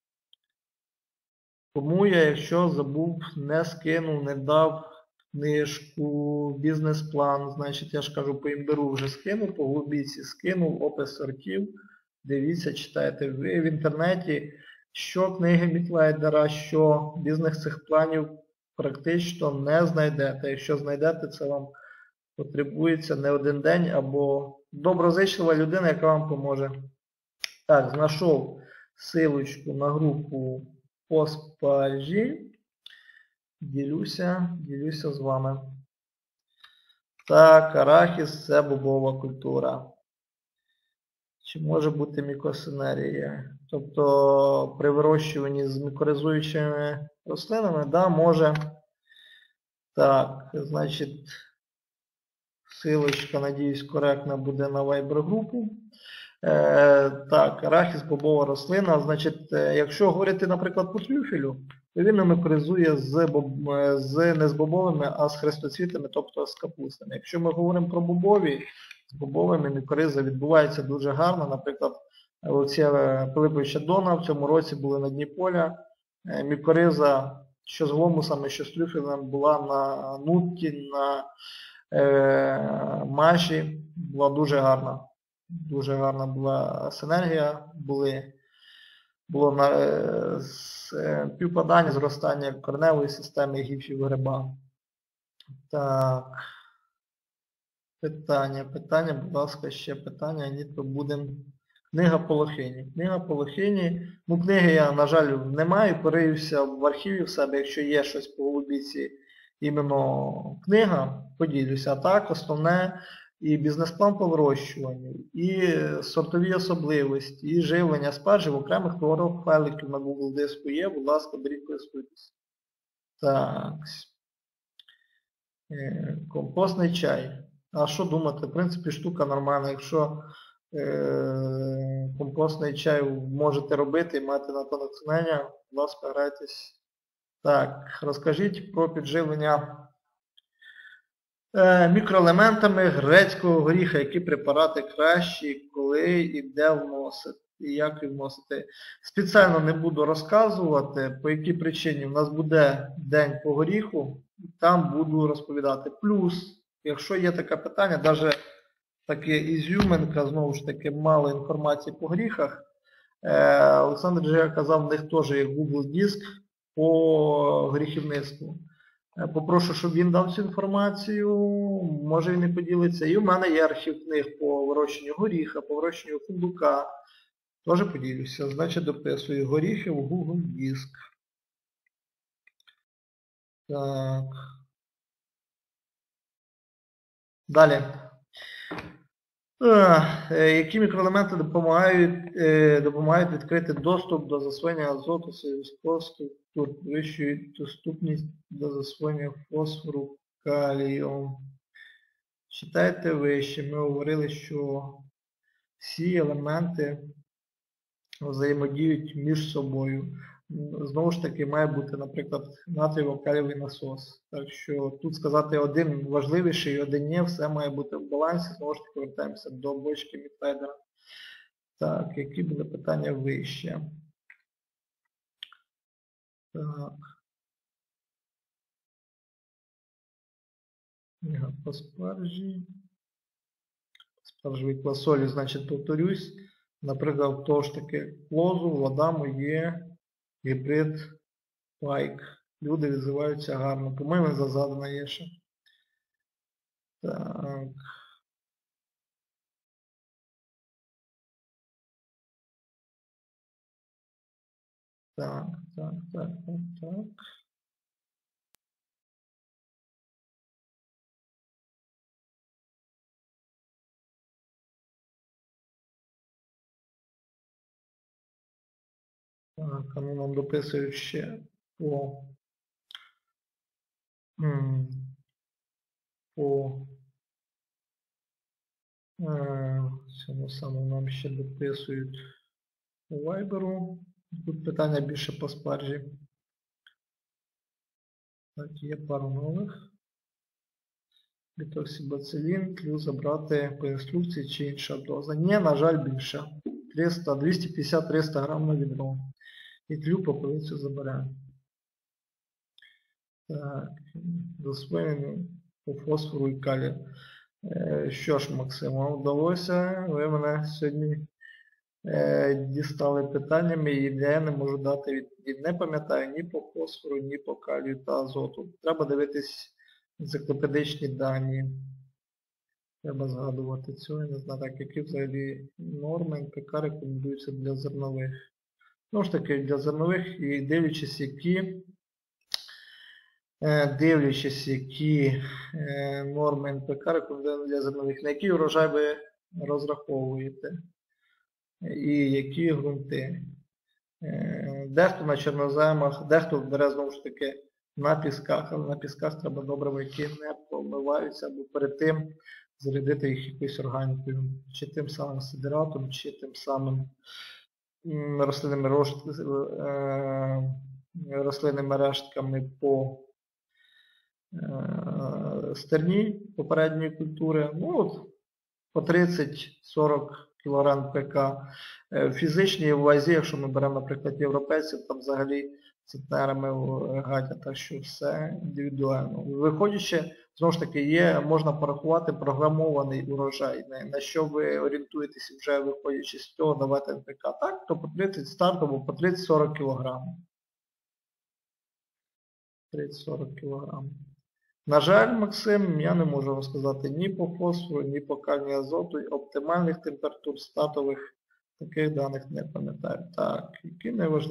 Тому я, якщо забув, не скинув, не дав книжку, бізнес-план, значить, я ж кажу, по імбиру вже скинув, по глубіці скинув, опис сортів, дивіться, читайте. Ви в інтернеті, що книги Мітлайдера, що бізнес цих планів практично не знайдете. Якщо знайдете, це вам потребується не один день або доброзичлива людина, яка вам поможе. Так, знайшов силочку на групу по спаржі. Ділюся, ділюся з вами. Так, арахіс – це бобова культура. Чи може бути мікосинерія? Тобто при вирощуванні з мікоризуючими рослинами, да, може. Так, значить, силочка, надіюсь, коректна буде на Viber-групу. Е, так, арахіс – бобова рослина. Значить, якщо говорити, наприклад, по трюфелю, то він мікоризує з, боб... з не з бобовими, а з хрестоцвітами, тобто з капустами. Якщо ми говоримо про бобові, з бобовими мікориза відбувається дуже гарно. Наприклад, Олексія Пилиповича Дона в цьому році були на дні поля. Мікориза, що з гомусами, що з трюфелем, була на нутті, на е, Маші. Була дуже гарна. Дуже гарна була синергія. Були, було на, е, з, е, співпадання, зростання кореневої системи гіпсів гриба. Так. Питання, питання, будь ласка, ще питання, ні, то будемо. Книга Полохині. Книга Полохині. Ну, книги я, на жаль, не маю, порився в архіві в себе, якщо є щось по голубіці, іменно книга, поділюся. А так, основне і бізнес-план по вирощуванню, і сортові особливості, і живлення спаржі в окремих товарових файликів на Google диску є, будь ласка, беріть, користуйтесь. Так. Компостний чай. А що думати? В принципі, штука нормальна. Якщо е, компостний чай можете робити і мати на то натхнення, будь ласка, грайтесь. Так, розкажіть про підживлення е, мікроелементами грецького горіха, які препарати кращі, коли і де вносити, і як їх вносити. Спеціально не буду розказувати, по якій причині. У нас буде день по горіху, і там буду розповідати. Плюс, якщо є таке питання, навіть таке ізюминка, знову ж таки, мало інформації по горіхах. Е, Олександр Джия казав, в них теж є Google диск по горіхівництву. Е, попрошу, щоб він дав цю інформацію, може він і поділиться. І в мене є архів книг по вирощенню горіха, по вирощенню фундука. Теж поділюся. Значить, дописую горіхи в Google диск. Так. Далі. Які мікроелементи допомагають, допомагають відкрити доступ до засвоєння азоту сільських структур, підвищують доступність до засвоєння фосфору, калію. Читайте вище, ми говорили, що всі елементи взаємодіють між собою. Знову ж таки, має бути, наприклад, натрієво-калієвий насос. Так що тут сказати один важливіший, один ні, все має бути в балансі. Знову ж таки, повертаємося до бочки Мідфайдера. Так, які були питання вище? Так. По спаржі. Спаржовій квасолі, значить, повторюсь. Наприклад, того ж таки лозу, в Адаму є гібрид Пайк. Люди відзиваються гарно. По-моєму, зазадана є ще. Так. Так, так, так, так, так. Так, а ну нам дописують ще по, по е, цьому самому нам ще дописують по вайберу. Тут питання більше по спаржі. Так, є пару нових. Бітоксибацилін, плюс забрати по інструкції чи інша доза. Ні, на жаль, більше. двісті п'ятдесят - триста грам на відро. І тлю по полицю заберемо. Так, засвоєння по фосфору і калію. Е, що ж, Максим, вам вдалося? Ви мене сьогодні е, дістали питаннями, і я не можу дати відповідь. Не пам'ятаю ні по фосфору, ні по калію та азоту. Треба дивитись енциклопедичні дані. Треба згадувати цього. Я не знаю, так, які взагалі норми ен пе ка рекомендуються для зернових. Ну ж таки, для зернових, і дивлячись, які, дивлячись, які норми ен пе ка рекомендуються для зернових, на який урожай ви розраховуєте, і які ґрунти. Дехто на чорноземах, дехто бере, знову ж таки, на пісках, але на пісках треба добре, які не промиваються, або перед тим зарядити їх якоюсь органікою, чи тим самим сидератом, чи тим самим рослинними, рош... рослинними рештками по стерні попередньої культури. Ну, от, по тридцять - сорок кілограм ПК. В фізичній вазі, якщо ми беремо, наприклад, європейців, там взагалі центнерами гадять, так що все індивідуально. Виходячи, знову ж таки, є, можна порахувати програмований урожай, на що ви орієнтуєтеся вже виходячи з цього, давати ен пі ка. Так, то по тридцять стартово, по тридцять-сорок кг. тридцять-сорок кг. На жаль, Максим, я не можу вам сказати ні по фосфору, ні по кальнію азоту, оптимальних температур статових таких даних не пам'ятаю. Так, які найважливіші.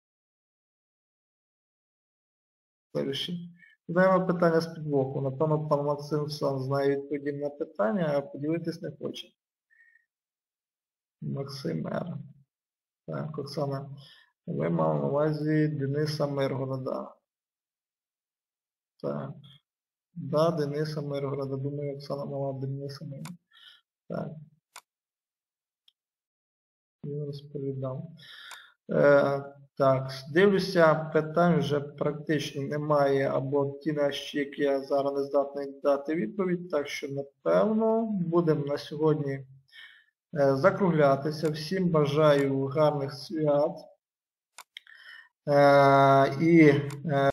Задаємо питання з підвоху. Напевно, пан Максим сам знає відповіді на питання, а поділитись не хоче. Максим Р. Так, Оксана. Ви мали на увазі Дениса Миргорода. Так. Да, Дениса Миргорода. Думаю, Оксана мала Дениса Миргорода. Так. Він розповідав. Е, так, дивлюся, питань вже практично немає, або ті, на які я зараз не здатний дати відповідь, так що, напевно, будемо на сьогодні е, закруглятися. Всім бажаю гарних свят. Е, і е,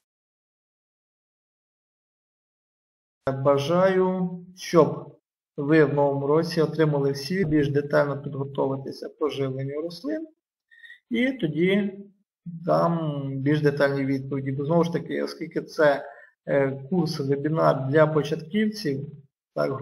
бажаю, щоб ви в новому році отримали всі більш детально підготуватися по живленню рослин. І тоді дам більш детальні відповіді. Бо знову ж таки, оскільки це е, курс, вебінар для початківців, так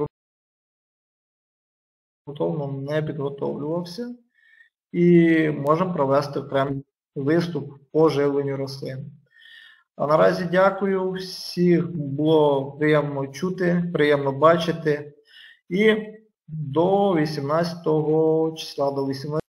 ґрунтовно не підготовлювався. І можемо провести окремий виступ по живленню рослин. А наразі дякую, всіх було приємно чути, приємно бачити. І до вісімнадцятого числа, до вісімнадцятого